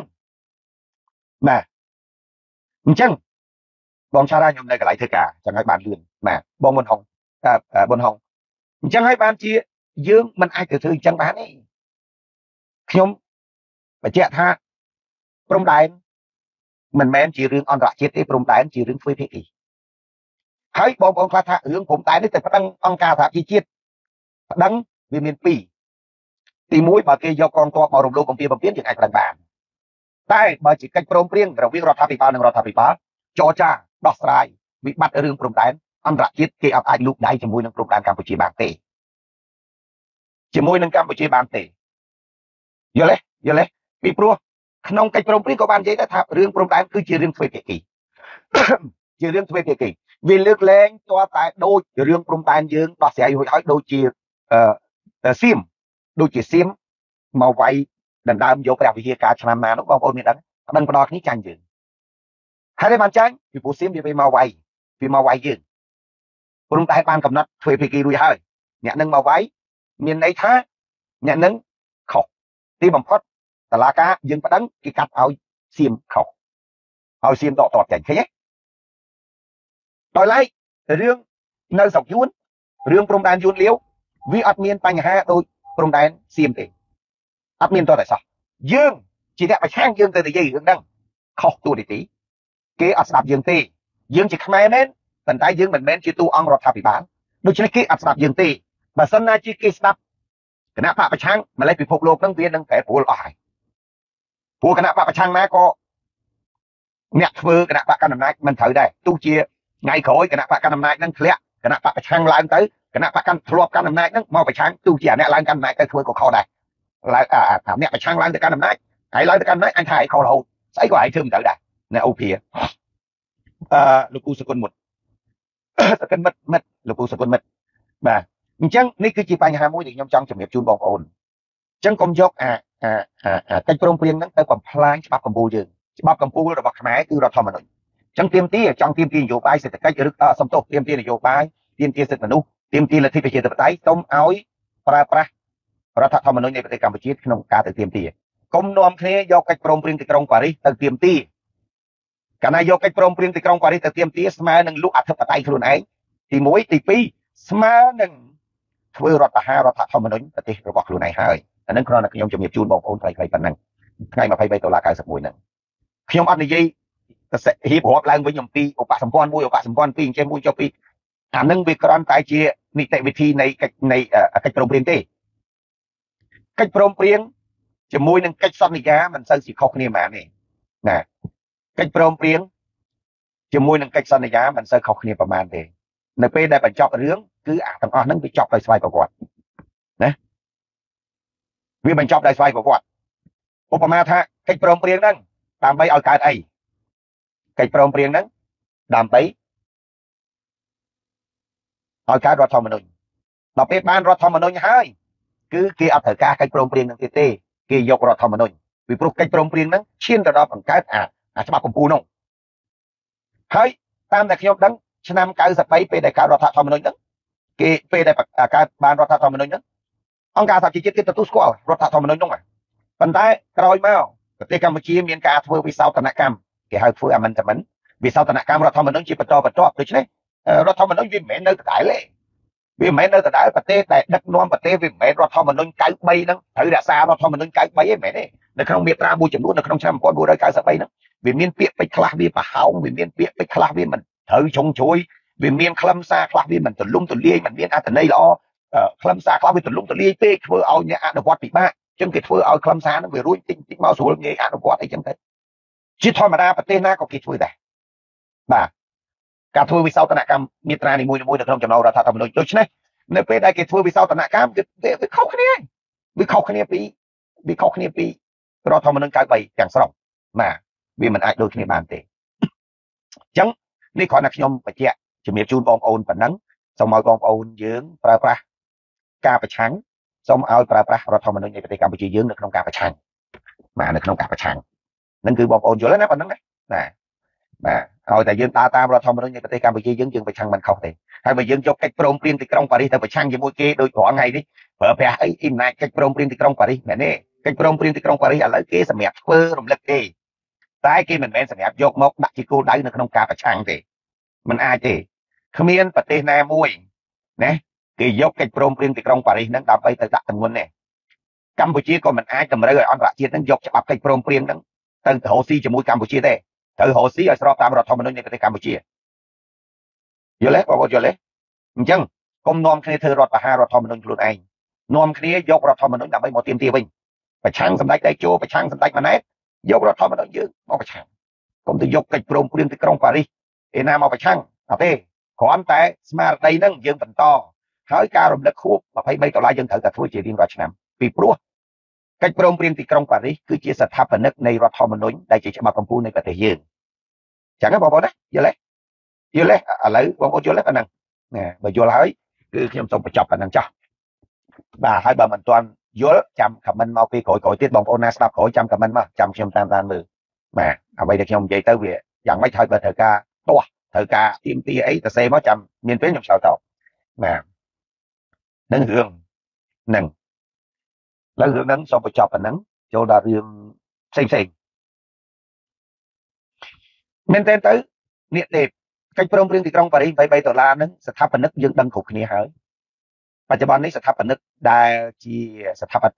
បងឆារ៉ាខ្ញុំនៅកន្លែងធ្វើការចឹងហើយបានលឿនបាទបងមុនហុងអញ្ចឹងហើយបានជាយើងមិនអាចទៅធ្វើអញ្ចឹងបានទេខ្ញុំបញ្ជាក់ថាព្រំដែនមិនមែនជារឿងអន្តរជាតិទេព្រំដែនជារឿងទ្វេភាគីហើយបងប្អូនខ្លះថារឿងព្រំដែននេះទៅប្តឹងអង្គការសហជីវជាតិប្តឹងវាមានពីរទីមួយបើគេយកកងទ័ពមករំលោភបំពានយើងអាចប្តឹងបានតែបើជាកិច្ចព្រមព្រៀងរវាងរដ្ឋាភិបាលនិងរដ្ឋាភិបាលចរចាដោះស្រាយវិបត្តិរឿងព្រំដែនអន្តរជាតិគេអត់អាចលូកដៃជាមួយនឹងព្រំដែនកម្ពុជាបានទេជាមួយនឹងកម្ពុជាបានទេយល់ទេពីព្រោះក្នុងកិច្ចព្រមព្រៀងក៏បាននិយាយដែរថារឿងព្រំដែនគឺជារឿងទ្វេភាគីជារឿងទ្វេភាគីវាលើកលែងតើតែដូចរឿងព្រំដែនយើងដោះស្រាយរួចហើយដូចជាសៀមមកវាយដណ្ដើមយកព្រះវិហារការឆ្នាំណានោះបងប្អូនមានដឹងផ្ដល់គ្នាចាញ់យើងហើយបានចាញ់ពីព្រោះសៀមវាមកវាយយើងព្រំដែនបានកំណត់ទ្វេភាគីរួចហើយអ្នកនឹងមកវាយមានន័យថាអ្នកនឹងខុសទីបំផុតតឡាការយើងប្តឹងគេកាត់ឲ្យសៀមខុសឲ្យសៀមដកតបចាញ់ឃើញទេដោយឡែករឿងនៅស្រុកយួនរឿងព្រំដែនយួនលាវវាអត់មានបញ្ហាដូចព្រំដែនសៀមទេអត់មានតតែសោះយើងជាអ្នកប្រឆាំងយើងទៅនិយាយរឿងហ្នឹងខុសទូនីតិគេអត់ស្ដាប់យើងទេយើងជាខ្មែរមែនប៉ុន្តែយើងមិនមែនជាតួអង្គរដ្ឋាភិបាលដូច្នេះគេអត់ស្ដាប់យើងទេបើសិនណាជាគេស្ដាប់គណៈបកប្រឆាំងម្លេះពិភពលោកហ្នឹងវានឹងប្រែប្រួលអស់ហើយព្រោះគណៈបកប្រឆាំងណាក៏អ្នកធ្វើគណៈបកកណ្ដាលអំណាចមិនត្រូវដែរទោះជាថ្ងៃក្រោយគណៈបកកណ្ដាលអំណាចហ្នឹងធ្លាក់គណៈបកប្រឆាំងឡើងទៅគណៈបកកាន់ធ្លាប់កាន់អំណាចហ្នឹងមកប្រឆាំងទោះជាអ្នកឡើងកាន់អំណាចទៅធ្វើក៏ខុសដែរឡើងអ្នកប្រឆាំងឡើងទៅកាន់អំណាចហើយឡើងទៅកាន់អំណាចអញថាឲ្យខុសរហូតស្អីក៏ឲ្យធ្វើមិនត្រូវដែរអ្នកអូភាលោកពូសគុណមុតសកិនមិត្តលោកពូសគុណមិត្តបាទអញ្ចឹងនេះគឺជាបញ្ហាមួយដែលខ្ញុំចង់ជម្រាបជូនបងប្អូនអញ្ចឹងកុំយកកិច្ចព្រមព្រៀងហ្នឹងទៅបំផ្លាញច្បាប់កម្ពុជាយើងច្បាប់កម្ពុជារបស់ខ្មែរគឺរដ្ឋធម្មនុញ្ញអញ្ចឹងទាមទារចង់ទាមទារនយោបាយសេដ្ឋកិច្ចឬសំទោសទាមទារនយោបាយទាមទារសិទ្ធិមនុស្សទាមទារលទ្ធិប្រជាធិបតេយ្យសូមឲ្យប្រើប្រាស់រដ្ឋធម្មនុញ្ញនៃប្រទេសកម្ពុជាក្នុងការទៅទាមទារកុំនាំគ្នាយកកិច្ចព្រមព្រៀងទីក្រុងប៉ារីសទៅទាមទារកាលណាយកកិច្ចព្រមព្រៀងទីក្រុងប៉ារីសទៅទាមទារស្មើនឹងលុបអធិបតេយ្យខ្លួនឯងទី1ទី2ស្មើនឹងធ្វើរដ្ឋធម្មនុញ្ញប្រទេសរបស់ខ្លួនឯងហើយអានឹងគ្រាន់តែខ្ញុំជំរាបជូនបងប្អូនខ្លីៗប៉ុណ្ណឹងថ្ងៃ23ដុល្លារ91ហ្នឹងខ្ញុំអត់និយាយរៀបរាប់ឡើងវិញអំពីឧបសម្ព័ន្ធ1ឧបសម្ព័ន្ធ2អញ្ចឹងមួយចុះពីអានឹងវាគ្រាន់តែជានីតិវិធីនៃកិច្ចព្រមព្រៀងទេកិច្ចព្រមព្រៀងជាមួយនឹងកិច្ចសន្យាមិនសូវជាខុសគ្នាហ្មងទេណាកិច្ចព្រមព្រៀងជាមួយនឹងកិច្ចសន្យាមិនសូវខុសគ្នាប្រហែលទេនៅពេលដែលបញ្ចប់រឿងគឺអាទាំងអស់ហ្នឹងវាចប់ដោយស្វ័យប្រវត្តិណាវាបញ្ចប់ដោយស្វ័យប្រវត្តិឧបមាថាកិច្ចព្រមព្រៀងហ្នឹងដើម្បីឲ្យកើតអីកិច្ចព្រមព្រៀងហ្នឹងដើម្បីឲ្យកើតរដ្ឋធម្មនុញ្ញដល់ពេលបានរដ្ឋធម្មនុញ្ញហើយគឺគេអត់ត្រូវការកិច្ចព្រមព្រៀងហ្នឹងទៀតទេគេយករដ្ឋធម្មនុញ្ញពីព្រោះកិច្ចព្រមព្រៀងហ្នឹងឈានទៅដល់បង្កើតច្បាប់កម្ពុជានោះហើយតាមតែខ្ញុំដឹងឆ្នាំ93ពេលដែលកើតរដ្ឋធម្មនុញ្ញហ្នឹងគេពេលដែលកើតបានរដ្ឋធម្មនុញ្ញហ្នឹងអង្គការសហជីវជាតិគេទទួលស្គាល់រដ្ឋធម្មនុញ្ញហ្នឹងប៉ុន្តែក្រោយមកប្រទេសកម្ពុជាមានការធ្វើវិសោធនកម្មគេហៅធ្វើ amendment វិសោធនកម្មរដ្ឋធម្មនុញ្ញជាបន្តបន្ទាប់ដូច្នេះរដ្ឋធម្មនុញ្ញវាមិនមែននៅដដែលទេវាមិនមែននៅដដែលប្រទេសដែលដឹកនាំប្រទេសវាមិនមែនរដ្ឋធម្មនុញ្ញ93ហ្នឹងត្រូវរក្សារដ្ឋធម្មនុញ្ញ93ទេមិនមែនទេនៅក្នុងមាត្រាមួយចំនួននៅក្នុងឆ្នាំ1993ហ្នឹងវាមានពាក្យពេចន៍ខ្លះវាប្រហោងវាមានពាក្យពេចន៍ខ្លះវាមិនត្រូវចុងជ្រួយវាមានខ្លឹមសារខ្លះវាមិនទលំទលាយមិនមានអត្ថន័យល្អខ្លឹមសារខ្លះវាទលំទលាយពេកធ្វើឲ្យអ្នកអនុវត្តពិបាកអញ្ចឹងគេធ្វើឲ្យខ្លឹមសារហ្នឹងវារួចតិចតិចមកស្រួលងាយអនុវត្តអីចឹងទៅជាធម្មតាប្រទេសណាក៏គេធ្វើដែរបាទការធ្វើវិសោធនកម្មមាត្រានីមួយៗនៅក្នុងចំណោមរដ្ឋធម្មនុញ្ញដូច្នេះនៅពេលដែលគេធ្វើវិសោធនកម្មវាខុសគ្នាវាខុសគ្នាពីរដ្ឋធម្មនុញ្ញ93ទាំងស្រុងបាទវាមិនអាចដូចគ្នាបានទេអញ្ចឹងនេះគ្រាន់តែខ្ញុំបញ្ជាក់ជំរាបជូនបងប្អូនប៉ុណ្ណឹងសូមឲ្យបងប្អូនយើងប្រើប្រាស់ការប្រឆាំងសូមឲ្យប្រើប្រាស់រដ្ឋធម្មនុញ្ញនៃប្រទេសកម្ពុជាយើងនៅក្នុងការប្រឆាំងបាទនៅក្នុងការប្រឆាំងហ្នឹងគឺបងប្អូនយល់ណាប៉ុណ្ណឹងណាបាទឲ្យតែយើងដើរតាមរដ្ឋធម្មនុញ្ញនៃប្រទេសកម្ពុជាយើងប្រឆាំងមិនខុសទេហើយបើយើងយកកិច្ចព្រមព្រៀងទីក្រុងប៉ារីសទៅប្រឆាំងជាមួយគេដូចរាល់ថ្ងៃនេះប្រើប្រាស់អីអំណាចកិច្ចព្រមព្រៀងទីក្រុងប៉ារីសមែនទេកិច្ចព្រមព្រៀងទីក្រុងប៉ារីសឥឡូវគេសម្រាប់ធ្វើរំលឹកទេតែគេមិនមែនសម្រាប់យកមកដាក់ជាគោលដៅនៅក្នុងការប្រឆាំងទេมันអាចទេគ្មានប្រទេសណាមួយណាគេយកកិច្ចព្រមព្រៀងទីក្រុងប៉ារីសហ្នឹងដើម្បីទៅដាក់ទម្ងន់ទេកម្ពុជាក៏មិនអាចតម្រូវឲ្យអន្តរជាតិហ្នឹងយកច្បាប់កិច្ចព្រមព្រៀងហ្នឹងទៅរកស៊ីជាមួយកម្ពុជាទេត្រូវរកស៊ីឲ្យស្របតាមរដ្ឋធម្មនុញ្ញនៃប្រទេសកម្ពុជាយល់ទេបងប្អូនយល់ទេអញ្ចឹងកុំនាំគ្នាធ្វើរដ្ឋប្រហាររដ្ឋធម្មនុញ្ញខ្លួនឯងនាំគ្នាយករដ្ឋធម្មនុញ្ញដើម្បីមកទាមទារវិញប្រឆាំងសម្ដេចតេជោប្រឆាំងសម្ដេចម៉ាណែតយករដ្ឋធម្មនុញ្ញយើងមកប្រឆាំងកុំទៅយកកិច្ចព្រមព្រៀងទីក្រុងប៉ារីសឯណាមកប្រឆាំងអត់ទេគ្រាន់តែស្មារតីហ្នឹងយើងបន្តហើយការរំលឹកខួប$23យើងត្រូវតែធ្វើជារៀងរាល់ឆ្នាំពីព្រោះកិច្ចព្រមព្រៀងទីក្រុងប៉ារីសគឺជាស្ថាបនិកនៃរដ្ឋធម្មនុញ្ញដែលជាច្បាប់កម្ពុជានៃប្រទេសយើងចឹងបងប្អូនណាយល់ទេឥឡូវបងប្អូនយល់ទេប៉ុណ្ណឹងណាបើយល់ហើយគឺខ្ញុំសូមបញ្ចប់ប៉ុណ្ណឹងចោះបាទហើយបើមិនទាន់យល់ចាំខមមិនមកពីក្រោយទៀតបងប្អូនណាស្ដាប់ក្រោយចាំខមមិនមកចាំខ្ញុំតាមមើលបាទអ្វីដែលខ្ញុំនិយាយទៅវាយ៉ាងម៉េចហើយបើត្រូវការទាស់ត្រូវការទៀមទាអីទៅសេមកចាំមានពេលខ្ញុំឆ្លើយតបបាទនឹងរឿងហ្នឹងឥឡូវរឿងហ្នឹងសូមបញ្ចប់ប៉ុណ្ណឹងចូលដល់រឿងផ្សេងមែនតើទៅនេះទេកិច្ចព្រមព្រៀងទីក្រុងប៉ារីស$23ហ្នឹងស្ថាបនិកយើងដឹងគ្រប់គ្នាហើយបច្ចុប្បន្ននេះស្ថាបនិកដែលជាស្ថាបនិក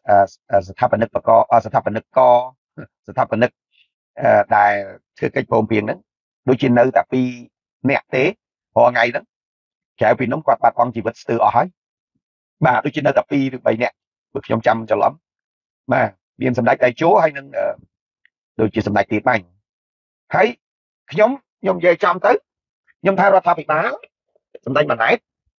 ដែលធ្វើកិច្ចព្រមព្រៀងហ្នឹងដូចជានៅតែ2នាក់ទេរាល់ថ្ងៃហ្នឹងក្រៅពីនោះគាត់បាត់បង់ជីវិតស្ទើរអស់ហើយបាទដូចជានៅតែ2ឬ3នាក់បើខ្ញុំចាំច្រឡំបាទមានសម្ដេចតេជោហើយនឹងដូចជាសម្ដេចទៀតបាញ់ហើយខ្ញុំនិយាយចំទៅខ្ញុំថារដ្ឋាភិបាលសម្ដេចម៉ាណែត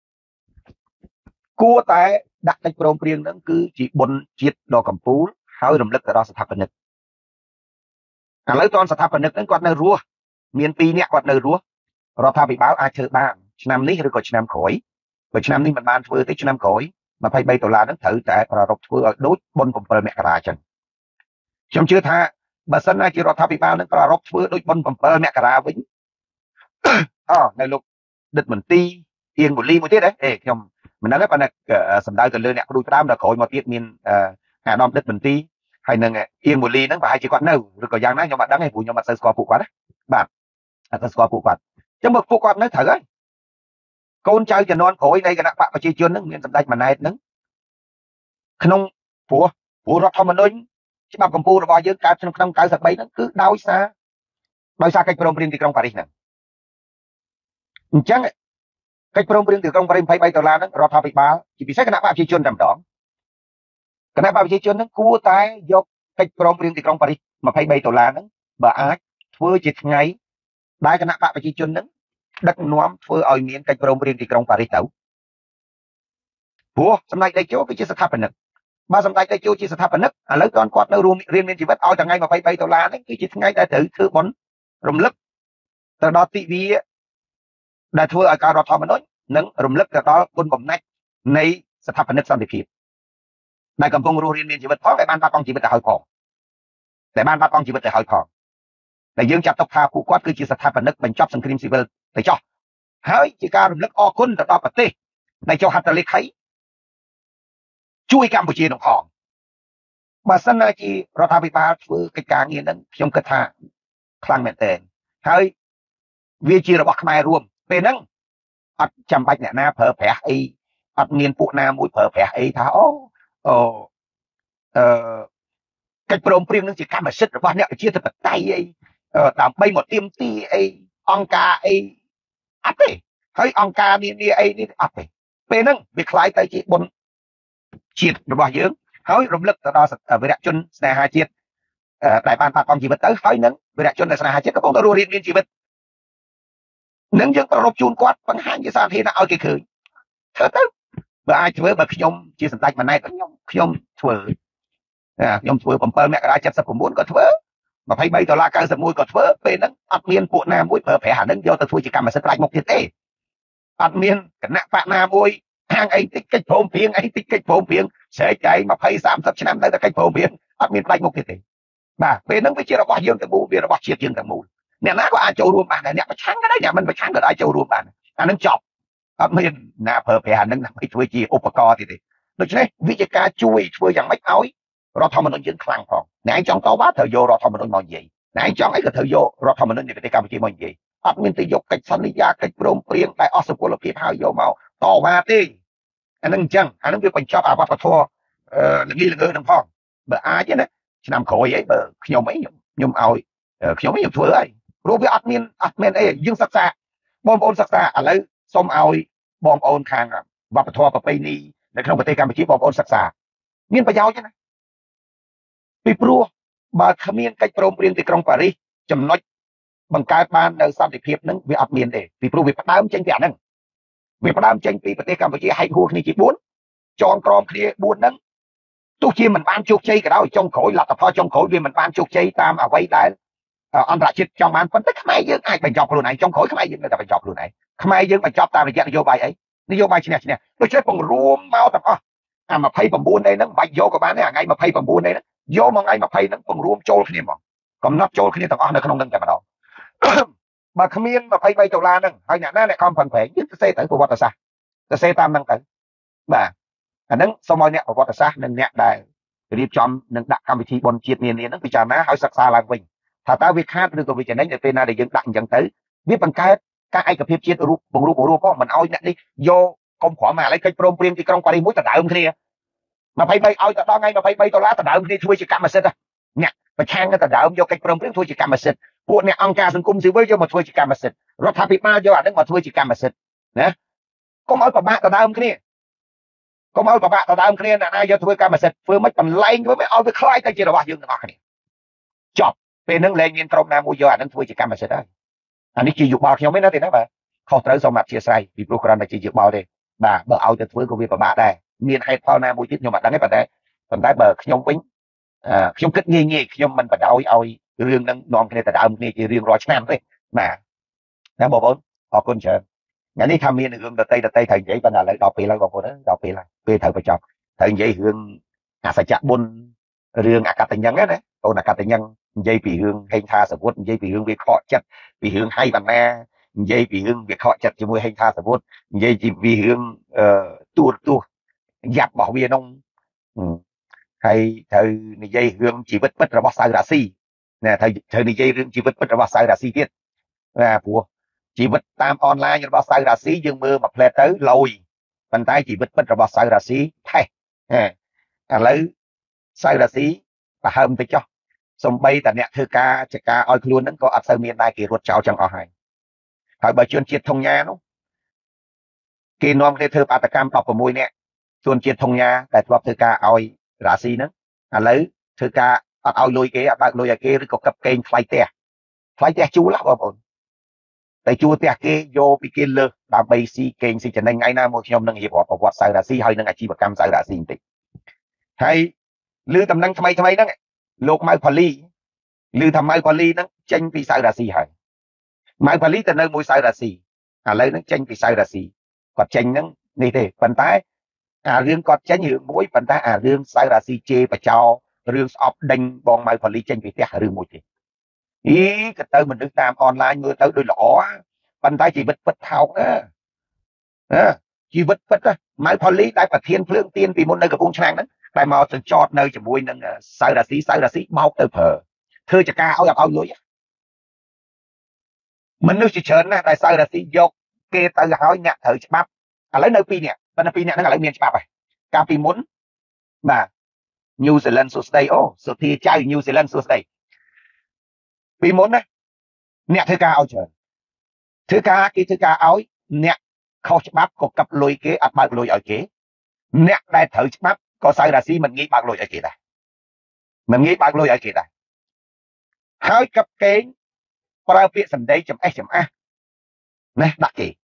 គួរតែដាក់កិច្ចព្រមព្រៀងហ្នឹងគឺជាបុណ្យជាតិដ៏កំពូលហើយរំលឹកទៅដល់ស្ថាបនិកឥឡូវតនស្ថាបនិកហ្នឹងគាត់នៅរស់មាន2នាក់គាត់នៅរស់រដ្ឋាភិបាលអាចធ្វើបានឆ្នាំនេះឬក៏ឆ្នាំក្រោយបើឆ្នាំនេះមិនបានធ្វើទេឆ្នាំក្រោយ$23ហ្នឹងត្រូវតែប្រារព្ធធ្វើឲ្យដូចបុណ្យ7មករាអញ្ចឹងខ្ញុំជឿថាបើសិនណាជារដ្ឋាភិបាលនឹងប្រារព្ធធ្វើដូចបុណ្យ7មករាវិញនៅលោកដិតមន្ទីរអៀងមូលីមួយទៀតខ្ញុំមិនដឹងទេប៉ុន្តែសម្ដៅទៅលើអ្នកព្រួយផ្ដើមដល់ក្រោយមកទៀតមានអាដាមដិតមន្ទីរហើយនឹងអៀងមូលីហ្នឹងប្រហែលជាគាត់នៅឬក៏យ៉ាងណាខ្ញុំអត់ដឹងទេព្រោះខ្ញុំអត់សូវស្គាល់ពួកគាត់ណាបាទអត់សូវស្គាល់ពួកគាត់អញ្ចឹងបើពួកគាត់នៅត្រូវហើយកូនចៅជំនាន់ក្រោយនៃគណៈបកប្រជាជនហ្នឹងមានសម្ដេចម៉ាណែតហ្នឹងក្នុងព្រោះរដ្ឋធម្មនុញ្ញច្បាប់កម្ពុជារបស់យើងកើតក្នុង93ហ្នឹងគឺដោយសារកិច្ចព្រមព្រៀងទីក្រុងប៉ារីសហ្នឹងអញ្ចឹងកិច្ចព្រមព្រៀងទីក្រុងប៉ារីស$23ហ្នឹងរដ្ឋាភិបាលជាពិសេសគណៈបកប្រជាជនតែម្ដងគណៈបកប្រជាជនហ្នឹងគួរតែយកកិច្ចព្រមព្រៀងទីក្រុងប៉ារីស$23ហ្នឹងបើអាចធ្វើជាថ្ងៃដែលគណៈបកប្រជាជនហ្នឹងដឹកនាំធ្វើឲ្យមានកិច្ចព្រមព្រៀងទីក្រុងប៉ារីសទៅព្រោះសម្ដេចតេជោគឺជាស្ថាបនិកបើសម្ដេចតេជោជាស្ថាបនិកឥឡូវគាត់នៅរួមរៀនមានជីវិតឲ្យថ្ងៃ$23ហ្នឹងគឺជាថ្ងៃដែលត្រូវធ្វើបុណ្យរំលឹកទៅដល់ទិវាដែលធ្វើឲ្យការរដ្ឋធម្មនុញ្ញនិងរំលឹកទៅដល់គុណបំណាច់នៃស្ថាបនិកសន្តិភាពដែលកំពុងរស់រៀនមានជីវិតផងដែលបានបាត់បង់ជីវិតទៅហើយផងដែលយើងចាត់ទុកថាពួកគាត់គឺជាស្ថាបនិកបញ្ចប់សង្គ្រាមស៊ីវិលទៅចោះហើយជាការរំលឹកអរគុណទៅដល់ប្រទេសដែលចុះហត្ថលេខីជួយកម្ពុជានឹងផងបើសិនណាជារដ្ឋាភិបាលធ្វើកិច្ចការងារហ្នឹងខ្ញុំគិតថាខ្លាំងមែនទែនហើយវាជារបស់ខ្មែររួមពេលហ្នឹងអត់ចាំបាច់អ្នកណាប្រើប្រាស់អីអត់មានពួកណាមួយប្រើប្រាស់អីថាអូអឺកិច្ចព្រមព្រៀងនឹងជាកម្មសិទ្ធិរបស់អ្នកប្រជាធិបតេយ្យអីដើម្បីមកទាមទារអីអង្គការអីអត់ទេហើយអង្គការនាអីនេះអត់ទេពេលហ្នឹងវាคล้ายទៅជាបុណ្យជាតិរបស់យើងហើយរំលឹកទៅដល់វីរៈជនស្នេហាជាតិដែលបានបាត់បង់ជីវិតទៅហើយនឹងវីរៈជនដែលស្នេហាជាតិកំពុងតែរស់រានមានជីវិតនឹងយើងប្ររពជូនគាត់បង្ហាញជាសាធារណៈឲ្យគេឃើញធ្វើទៅបើអាចធ្វើបើខ្ញុំជាសម្ដេចម៉ាណែតខ្ញុំធ្វើខ្ញុំធ្វើ7មករា79ក៏ធ្វើ$23.91ក៏ធ្វើពេលហ្នឹងអត់មានពួកណាមួយប្រើប្រាស់អាហ្នឹងយកទៅធ្វើជាកម្មសិទ្ធិផ្លាច់មុខទៀតទេអត់មានគណៈបកណាមួយហាងអីតិចកិច្ចព្រមព្រៀងអីតិចកិច្ចព្រមព្រៀងស្រែកឯង20-30ឆ្នាំទៅតែកិច្ចព្រមព្រៀងអត់មានផ្លាច់មុខទៀតទេបាទពេលហ្នឹងវាជារបស់យើងទាំងមូលវារបស់ជាតិយើងទាំងមូលអ្នកណាក៏អាចចូលរួមបានដែរអ្នកប្រឆាំងក៏ដែរអ្នកមិនប្រឆាំងក៏អាចចូលរួមបានអាហ្នឹងចប់អត់មានណាប្រើប្រាស់អាហ្នឹងដើម្បីធ្វើជាឧបករណ៍ទៀតទេដូច្នេះវាជាការជួយធ្វើយ៉ាងម៉េចឲ្យរដ្ឋធម្មនុញ្ញយើងខ្លាំងផងអ្នកឯងចង់តវ៉ាត្រូវយករដ្ឋធម្មនុញ្ញមកនិយាយអ្នកឯងចង់អីក៏ត្រូវយករដ្ឋធម្មនុញ្ញនៃប្រទេសកម្ពុជាមកនិយាយអត់មានទៅយកកិច្ចសន្យាកិច្ចព្រមព្រៀងដែលអស់សុពលភាពហើយយកមកតវ៉ាទេអានឹងអញ្ចឹងអានឹងវាបញ្ចប់អាវប្បធម៌ល្ងីល្ងើនឹងផងបើអាចណាឆ្នាំក្រោយអីបើខ្ញុំអីខ្ញុំឲ្យខ្ញុំធ្វើហើយព្រោះវាអត់មានអីយើងសិក្សាបងប្អូនសិក្សាឥឡូវសូមឲ្យបងប្អូនខាងវប្បធម៌ប្រពៃណីនៅក្នុងប្រទេសកម្ពុជាបងប្អូនសិក្សាមានប្រយោជន៍ណាពីព្រោះបើគ្មានកិច្ចព្រមព្រៀងទីក្រុងប៉ារីសចំណុចបង្កើតបាននៅសន្តិភាពហ្នឹងវាអត់មានទេពីព្រោះវាផ្ដើមចេញពីអាហ្នឹងវាផ្ដើមចេញពីប្រទេសកម្ពុជាហែកហួរគ្នាជា4ចងក្រមគ្នា4ហ្នឹងទោះជាមិនបានជោគជ័យក៏ដោយចុងក្រោយលទ្ធផលចុងក្រោយវាមិនបានជោគជ័យតាមអ្វីដែលអន្តរជាតិចង់បានប៉ុន្តែខ្មែរយើងអាចបញ្ចប់ខ្លួនឯងចុងក្រោយខ្មែរយើងនៅតែបញ្ចប់ខ្លួនឯងខ្មែរយើងបញ្ចប់តាមរយៈនយោបាយអីនយោបាយឈ្នះឈ្នះដូច្នេះបង្រួមមកទាំងអស់អា29នេះហ្នឹងមិនបាច់យកក៏បានដែរថ្ងៃ29នេះហ្នឹងយកមកថ្ងៃ20ហ្នឹងបង្រួមចូលគ្នាមកកំណត់ចូលគ្នាទាំងអស់នៅក្នុងហ្នឹងតែម្ដងបើគ្មាន$23ហ្នឹងហើយអ្នកណាអ្នកខំប្រឹងប្រែងយើងសរសេរទៅប្រវត្តិសាស្ត្រសរសេរតាមហ្នឹងទៅបាទអាហ្នឹងសូមឲ្យអ្នកប្រវត្តិសាស្ត្រនិងអ្នកដែលរៀបចំនិងដាក់កម្មវិធីបុណ្យជាតិនានាហ្នឹងពិចារណាឲ្យសិក្សាឡើងវិញថាតើវាខាតឬក៏វាចំណេញនៅពេលណាដែលយើងដាក់អញ្ចឹងទៅវាបង្កើតការឯកភាពជាតិបង្រួបផងមិនឲ្យអ្នកនេះយកកុំគ្រាន់តែឥឡូវកិច្ចព្រមព្រៀងទីក្រុងប៉ារីសមួយដដើមគ្នា23ឲ្យទៅដល់ថ្ងៃ$23ដដើមគ្នាធ្វើជាកម្មសិទ្ធិអ្នកប្រឆាំងទៅដដើមយកកិច្ចព្រមព្រៀងធ្វើជាកម្មសិទ្ធិពួកអ្នកអង្គការសង្គមស៊ីវិលយកមកធ្វើជាកម្មសិទ្ធិរដ្ឋាភិបាលយកអានឹងមកធ្វើជាកម្មសិទ្ធិណាកុំឲ្យប្របាក់ដដើមគ្នាអ្នកណាយកធ្វើកម្មសិទ្ធិធ្វើមិនបន្លែងធ្វើមិនឲ្យវាខ្លាយទៅជារបស់យើងទាំងអស់គ្នាចប់ពេលហ្នឹងលែងមានក្រុមណាមួយយកអានឹងធ្វើជាកម្មសិទ្ធិហើយអានេះជាយោបល់ខ្ញុំទេណាទេណាបាទខុសត្រូវសូមអធិស្ឋានពីព្រោះគ្រាន់តែជាយោបល់ទេបាទបើឲ្យទៅធ្វើក៏វាពិបាកដែរមានហេតុផលណាមួយទៀតខ្ញុំអត់ដឹងទេប៉ុន្តែបើខ្ញុំវិញខ្ញុំគិតងាយខ្ញុំមិនបដ ாய் ឲ្យរឿងហ្នឹងនាំគ្នាទៅដើមគ្នាជារៀងរាល់ឆ្នាំទេបាទណាបងប្អូនអរគុណច្រើនថ្ងៃនេះថាមានរឿងដតីត្រូវនិយាយប៉ុន្តែឥឡូវដល់ពេលហើយបងប្អូនដល់ពេលហើយពេលត្រូវបញ្ចប់ត្រូវនិយាយរឿងអសច្ចបុណ្យរឿងអកតញ្ញឹងណាអូនអកតញ្ញឹងនិយាយពីរឿងហេងថាសវុតនិយាយពីរឿងវាខកចិត្តពីរឿងហៃបណ្ណានិយាយពីរឿងវាខកចិត្តជាមួយហេងថាសវុតនិយាយពីរឿងទូរទស្សន៍យ៉ាប់របស់វានោះហើយត្រូវនិយាយរឿងជីវិតពិតរបស់សៅរាស៊ីណាត្រូវនិយាយរឿងជីវិតពិតរបស់សៅរាស៊ីទៀតណាព្រោះជីវិតតាមអនឡាញរបស់សៅរាស៊ីយើងមើលមួយផ្លែតទៅលយប៉ុន្តែជីវិតពិតរបស់សៅរាស៊ីថេះឥឡូវសៅរាស៊ីប្រហើមទៅចុះសំបីតាអ្នកធ្វើការចការឲ្យខ្លួនហ្នឹងក៏អត់សូវមានដែរគេរត់ចោលចឹងអស់ហើយបើជនជាតិធុងញ៉ានោះគេនាំគ្នាធ្វើបាតកម្ម16នាក់ជនជាតិធុងញ៉ាដែលធ្លាប់ធ្វើការឲ្យរាស៊ីហ្នឹងឥឡូវធ្វើការអត់ឲ្យលុយគេអត់បើកលុយឲ្យគេឬក៏កឹបកេងថ្លៃផ្ទះជួលណាបងប្អូនតែជួលផ្ទះគេយកពីគេលើសដើម្បីស៊ីកេងស៊ីចំណេញថ្ងៃណាមកខ្ញុំនឹងរៀបរាប់ប្រវត្តិសៅរាស៊ីហើយនឹងអាជីវកម្មសៅរាស៊ីបន្តិចហើយឮតំណែងថ្មីហ្នឹងលោកម៉ៅផាលីឮថាម៉ៅផាលីហ្នឹងចេញពីសៅរាស៊ីហើយម៉ៅផាលីទៅនៅមួយសៅរាស៊ីឥឡូវហ្នឹងចេញពីសៅរាស៊ីគាត់ចេញហ្នឹងនេះទេប៉ុន្តែអារឿងគាត់ចេញរឿងមួយប៉ុន្តែអារឿងសៅរាស៊ីជេរបចោរឿងស្អប់ដេញបងម៉ៅផាលីចេញពីផ្ទះរឿងមួយទេក៏ទៅមនុស្សតាមអនឡាញមើលទៅដូចល្អ Bần tay chỉ vật thảo đó chỉ vật đó máy phò lý đại bạc thiên phương tiên vì môn nơi gặp ung trang đó đại mò sự chọt nơi chỉ mùi nâng sao là xí mau từ phở thưa cho ca áo gặp áo lối mình nếu chỉ chớn nè đại sao là xí dọc kê từ hỏi nhạc thử cho bắp lấy nơi pi nè bên pi nè nó lấy miền bắp này cà pi muốn mà New Zealand so stay so thì chơi New Zealand so stay pi muốn đấy nè thưa ca áo chớn thưa ca áo nè không cho bắp có cặp lùi kế áp bạc lùi ở kế nè đại thử cho bắp có sao là xí mình nghĩ bạc lùi ở kế này mình nghĩ bạc lùi ở kế này hỏi cặp kếប្រើពាក្យសម្ដីចំអេះចំអាស់ណាដាក់គេ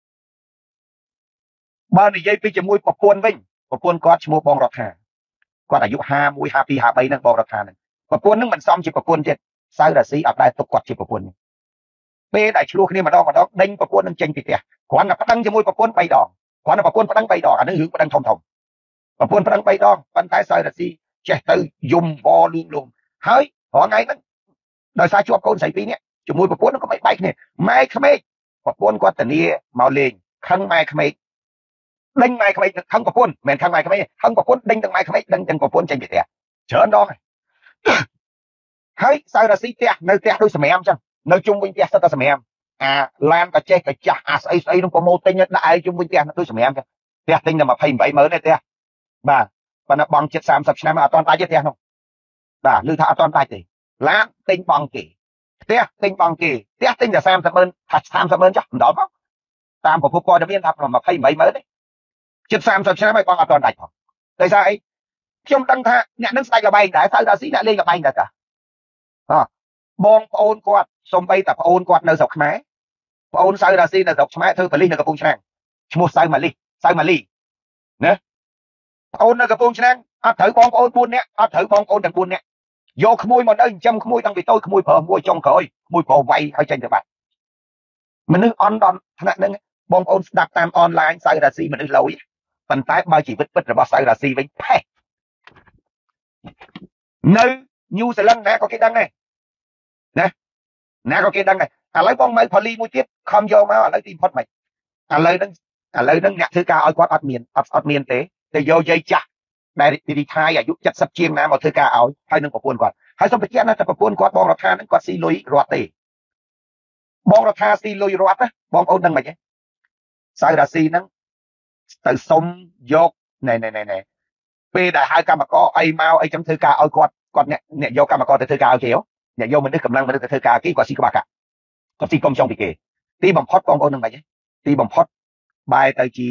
បើនិយាយពីជាមួយប្រពន្ធវិញប្រពន្ធគាត់ឈ្មោះបងរដ្ឋាគាត់អាយុ51 52 53ហ្នឹងបងរដ្ឋាហ្នឹងប្រពន្ធហ្នឹងមិនសមជាប្រពន្ធទៀតសៅរាស៊ីអត់ដែរទុកគាត់ជាប្រពន្ធពេលដែលឆ្លោះគ្នាម្ដងដេញប្រពន្ធហ្នឹងចេញពីផ្ទះគ្រាន់តែប្តឹងជាមួយប្រពន្ធ3ដងគ្រាន់តែប្រពន្ធប្តឹង3ដងអានេះរឿងប្តឹងធំប្រពន្ធប្តឹង3ដងប៉ុន្តែសៅរាស៊ីចេះទៅយំវលឿងលំហើយរហងៃហ្នឹងដោយសារជាប់កូនស្រីពីរនេះជាមួយប្រពន្ធក៏មិនបែកគ្នាម៉ែក្មេកប្រពន្ធគាត់ធានាមកលេងខឹងម៉ែក្មេកដេញម៉ែក្មេកខឹងប្រពន្ធមិនខឹងម៉ែក្មេកខឹងប្រពន្ធដេញទាំងម៉ែក្មេកដេញទាំងប្រពន្ធចេញពីផ្ទះច្រើនដងហើយសៅរាស៊ីផ្ទះនៅផ្ទះដូចសម្រាមចឹងនៅជុំវិញផ្ទះសិតតែសម្រាមអាឡានក៏ចេះក៏ចាស់អាស្អីនោះប្រម៉ូទិញដាក់ឲ្យជុំវិញផ្ទះដូចសម្រាមចឹងផ្ទះទិញតែ280000ទេផ្ទះបាទប៉ុន្តែបងចិត្ត30ឆ្នាំអត់ទាន់ដាច់ទេផ្ទះនោះបាទឮថាអត់ទាន់ដាច់ទេឡានទិញបងគេផ្ទះទិញបងគេផ្ទះទិញតែ300000ថា300000ចុះមិនដល់ផងតាមប្រភពព័ត៌មានថា280000ទេជិត30ឆ្នាំហើយបងអត់ទាន់ដាច់ផងដោយសារអីខ្ញុំដឹងថាអ្នកនឹងស្ដាច់លបែងដែរសៅរាស៊ីអ្នកលេងលបែងដែរតាបងប្អូនគាត់សំបីតែប្អូនគាត់នៅស្រុកខ្មែរប្អូនសៅរាស៊ីនៅស្រុកខ្មែរធ្វើប៉ូលីសនៅកំពង់ឆ្នាំងឈ្មោះសៅម៉ាលីណាប្អូននៅកំពង់ឆ្នាំងអត់ត្រូវបងប្អូន4នាក់អត់ត្រូវបងប្អូនទាំង4នាក់យកក្មួយមកនៅចិញ្ចឹមក្មួយតាំងពីតូចក្មួយប្រើមួយចុងក្រោយក្មួយប្រើវាយហើយចេញទៅបាត់មនុស្សអន់ដល់ថ្នាក់ហ្នឹងបងប្អូនស្ដាប់តាមអនឡាញសៅរាស៊ីមនុស្សលយប៉ុន្តែបើជីវិតពិតរបស់សៅរាស៊ីវិញផេះនៅញូហ្សេឡង់ណាក៏គេដឹងដែរណាក៏គេដឹងដែរឥឡូវបងមើលផូលីមួយទៀតខំយកមកឥឡូវទីផុតមិនឥឡូវហ្នឹងអ្នកធ្វើការឲ្យគាត់អត់មានទេតែយកយាយចាស់ដែលរីថៃអាយុ70ជាងណាមកធ្វើការឲ្យហើយនឹងប្រពន្ធគាត់ហើយសូមបញ្ជាក់ណាតែប្រពន្ធគាត់បងរដ្ឋាហ្នឹងគាត់ស៊ីលុយរត់ទេបងរដ្ឋាស៊ីលុយរត់ណាបងប្អូនដឹងមិនទេសៅរាស៊ីហ្នឹងទៅសុំយកណែពេលដែលហៅកម្មករអីមកអីចឹងធ្វើការឲ្យគាត់អ្នកយកកម្មករទៅធ្វើការឲ្យគេអ្នកយកមនុស្សកម្លាំងមនុស្សទៅធ្វើការគេគាត់ស៊ីក្បាក់គាត់ស៊ីកុំចុងពីគេទីបំផុតបងប្អូននឹងមិនទេទីបំផុតបែរទៅជា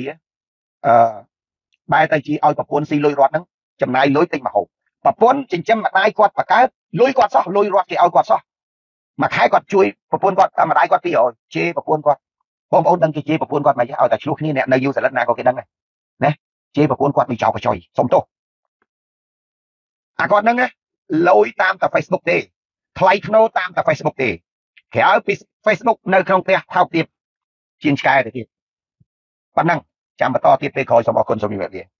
ឲ្យប្រពន្ធស៊ីលុយរត់ហ្នឹងចំណាយលុយទិញមកហូបប្រពន្ធចិញ្ចឹមម្ដាយគាត់បកើតលុយគាត់សោះលុយរត់គេឲ្យគាត់សោះមួយខែគាត់ជួយប្រពន្ធគាត់តែម្ដាយគាត់200ជេរប្រពន្ធគាត់បងប្អូនដឹងគេជេរប្រពន្ធគាត់មិនទេឲ្យតែឆ្លោះគ្នាអ្នកនៅយូរសិលិតណាក៏គេដឹងដែរណាជេរប្រពន្ធគាត់មិនចោលបចុយសុំទោសអាគាត់ហ្នឹងលុយតាមតែ Facebook ទេថ្លៃធ្នូតាមតែ Facebook ទេក្រៅពី Facebook នៅក្នុងផ្ទះថោកទៀតជាងឆ្កែទៅទៀតប៉ុណ្ណឹងចាំបន្តទៀតពេលក្រោយសូមអរគុណសូមជម្រាបលា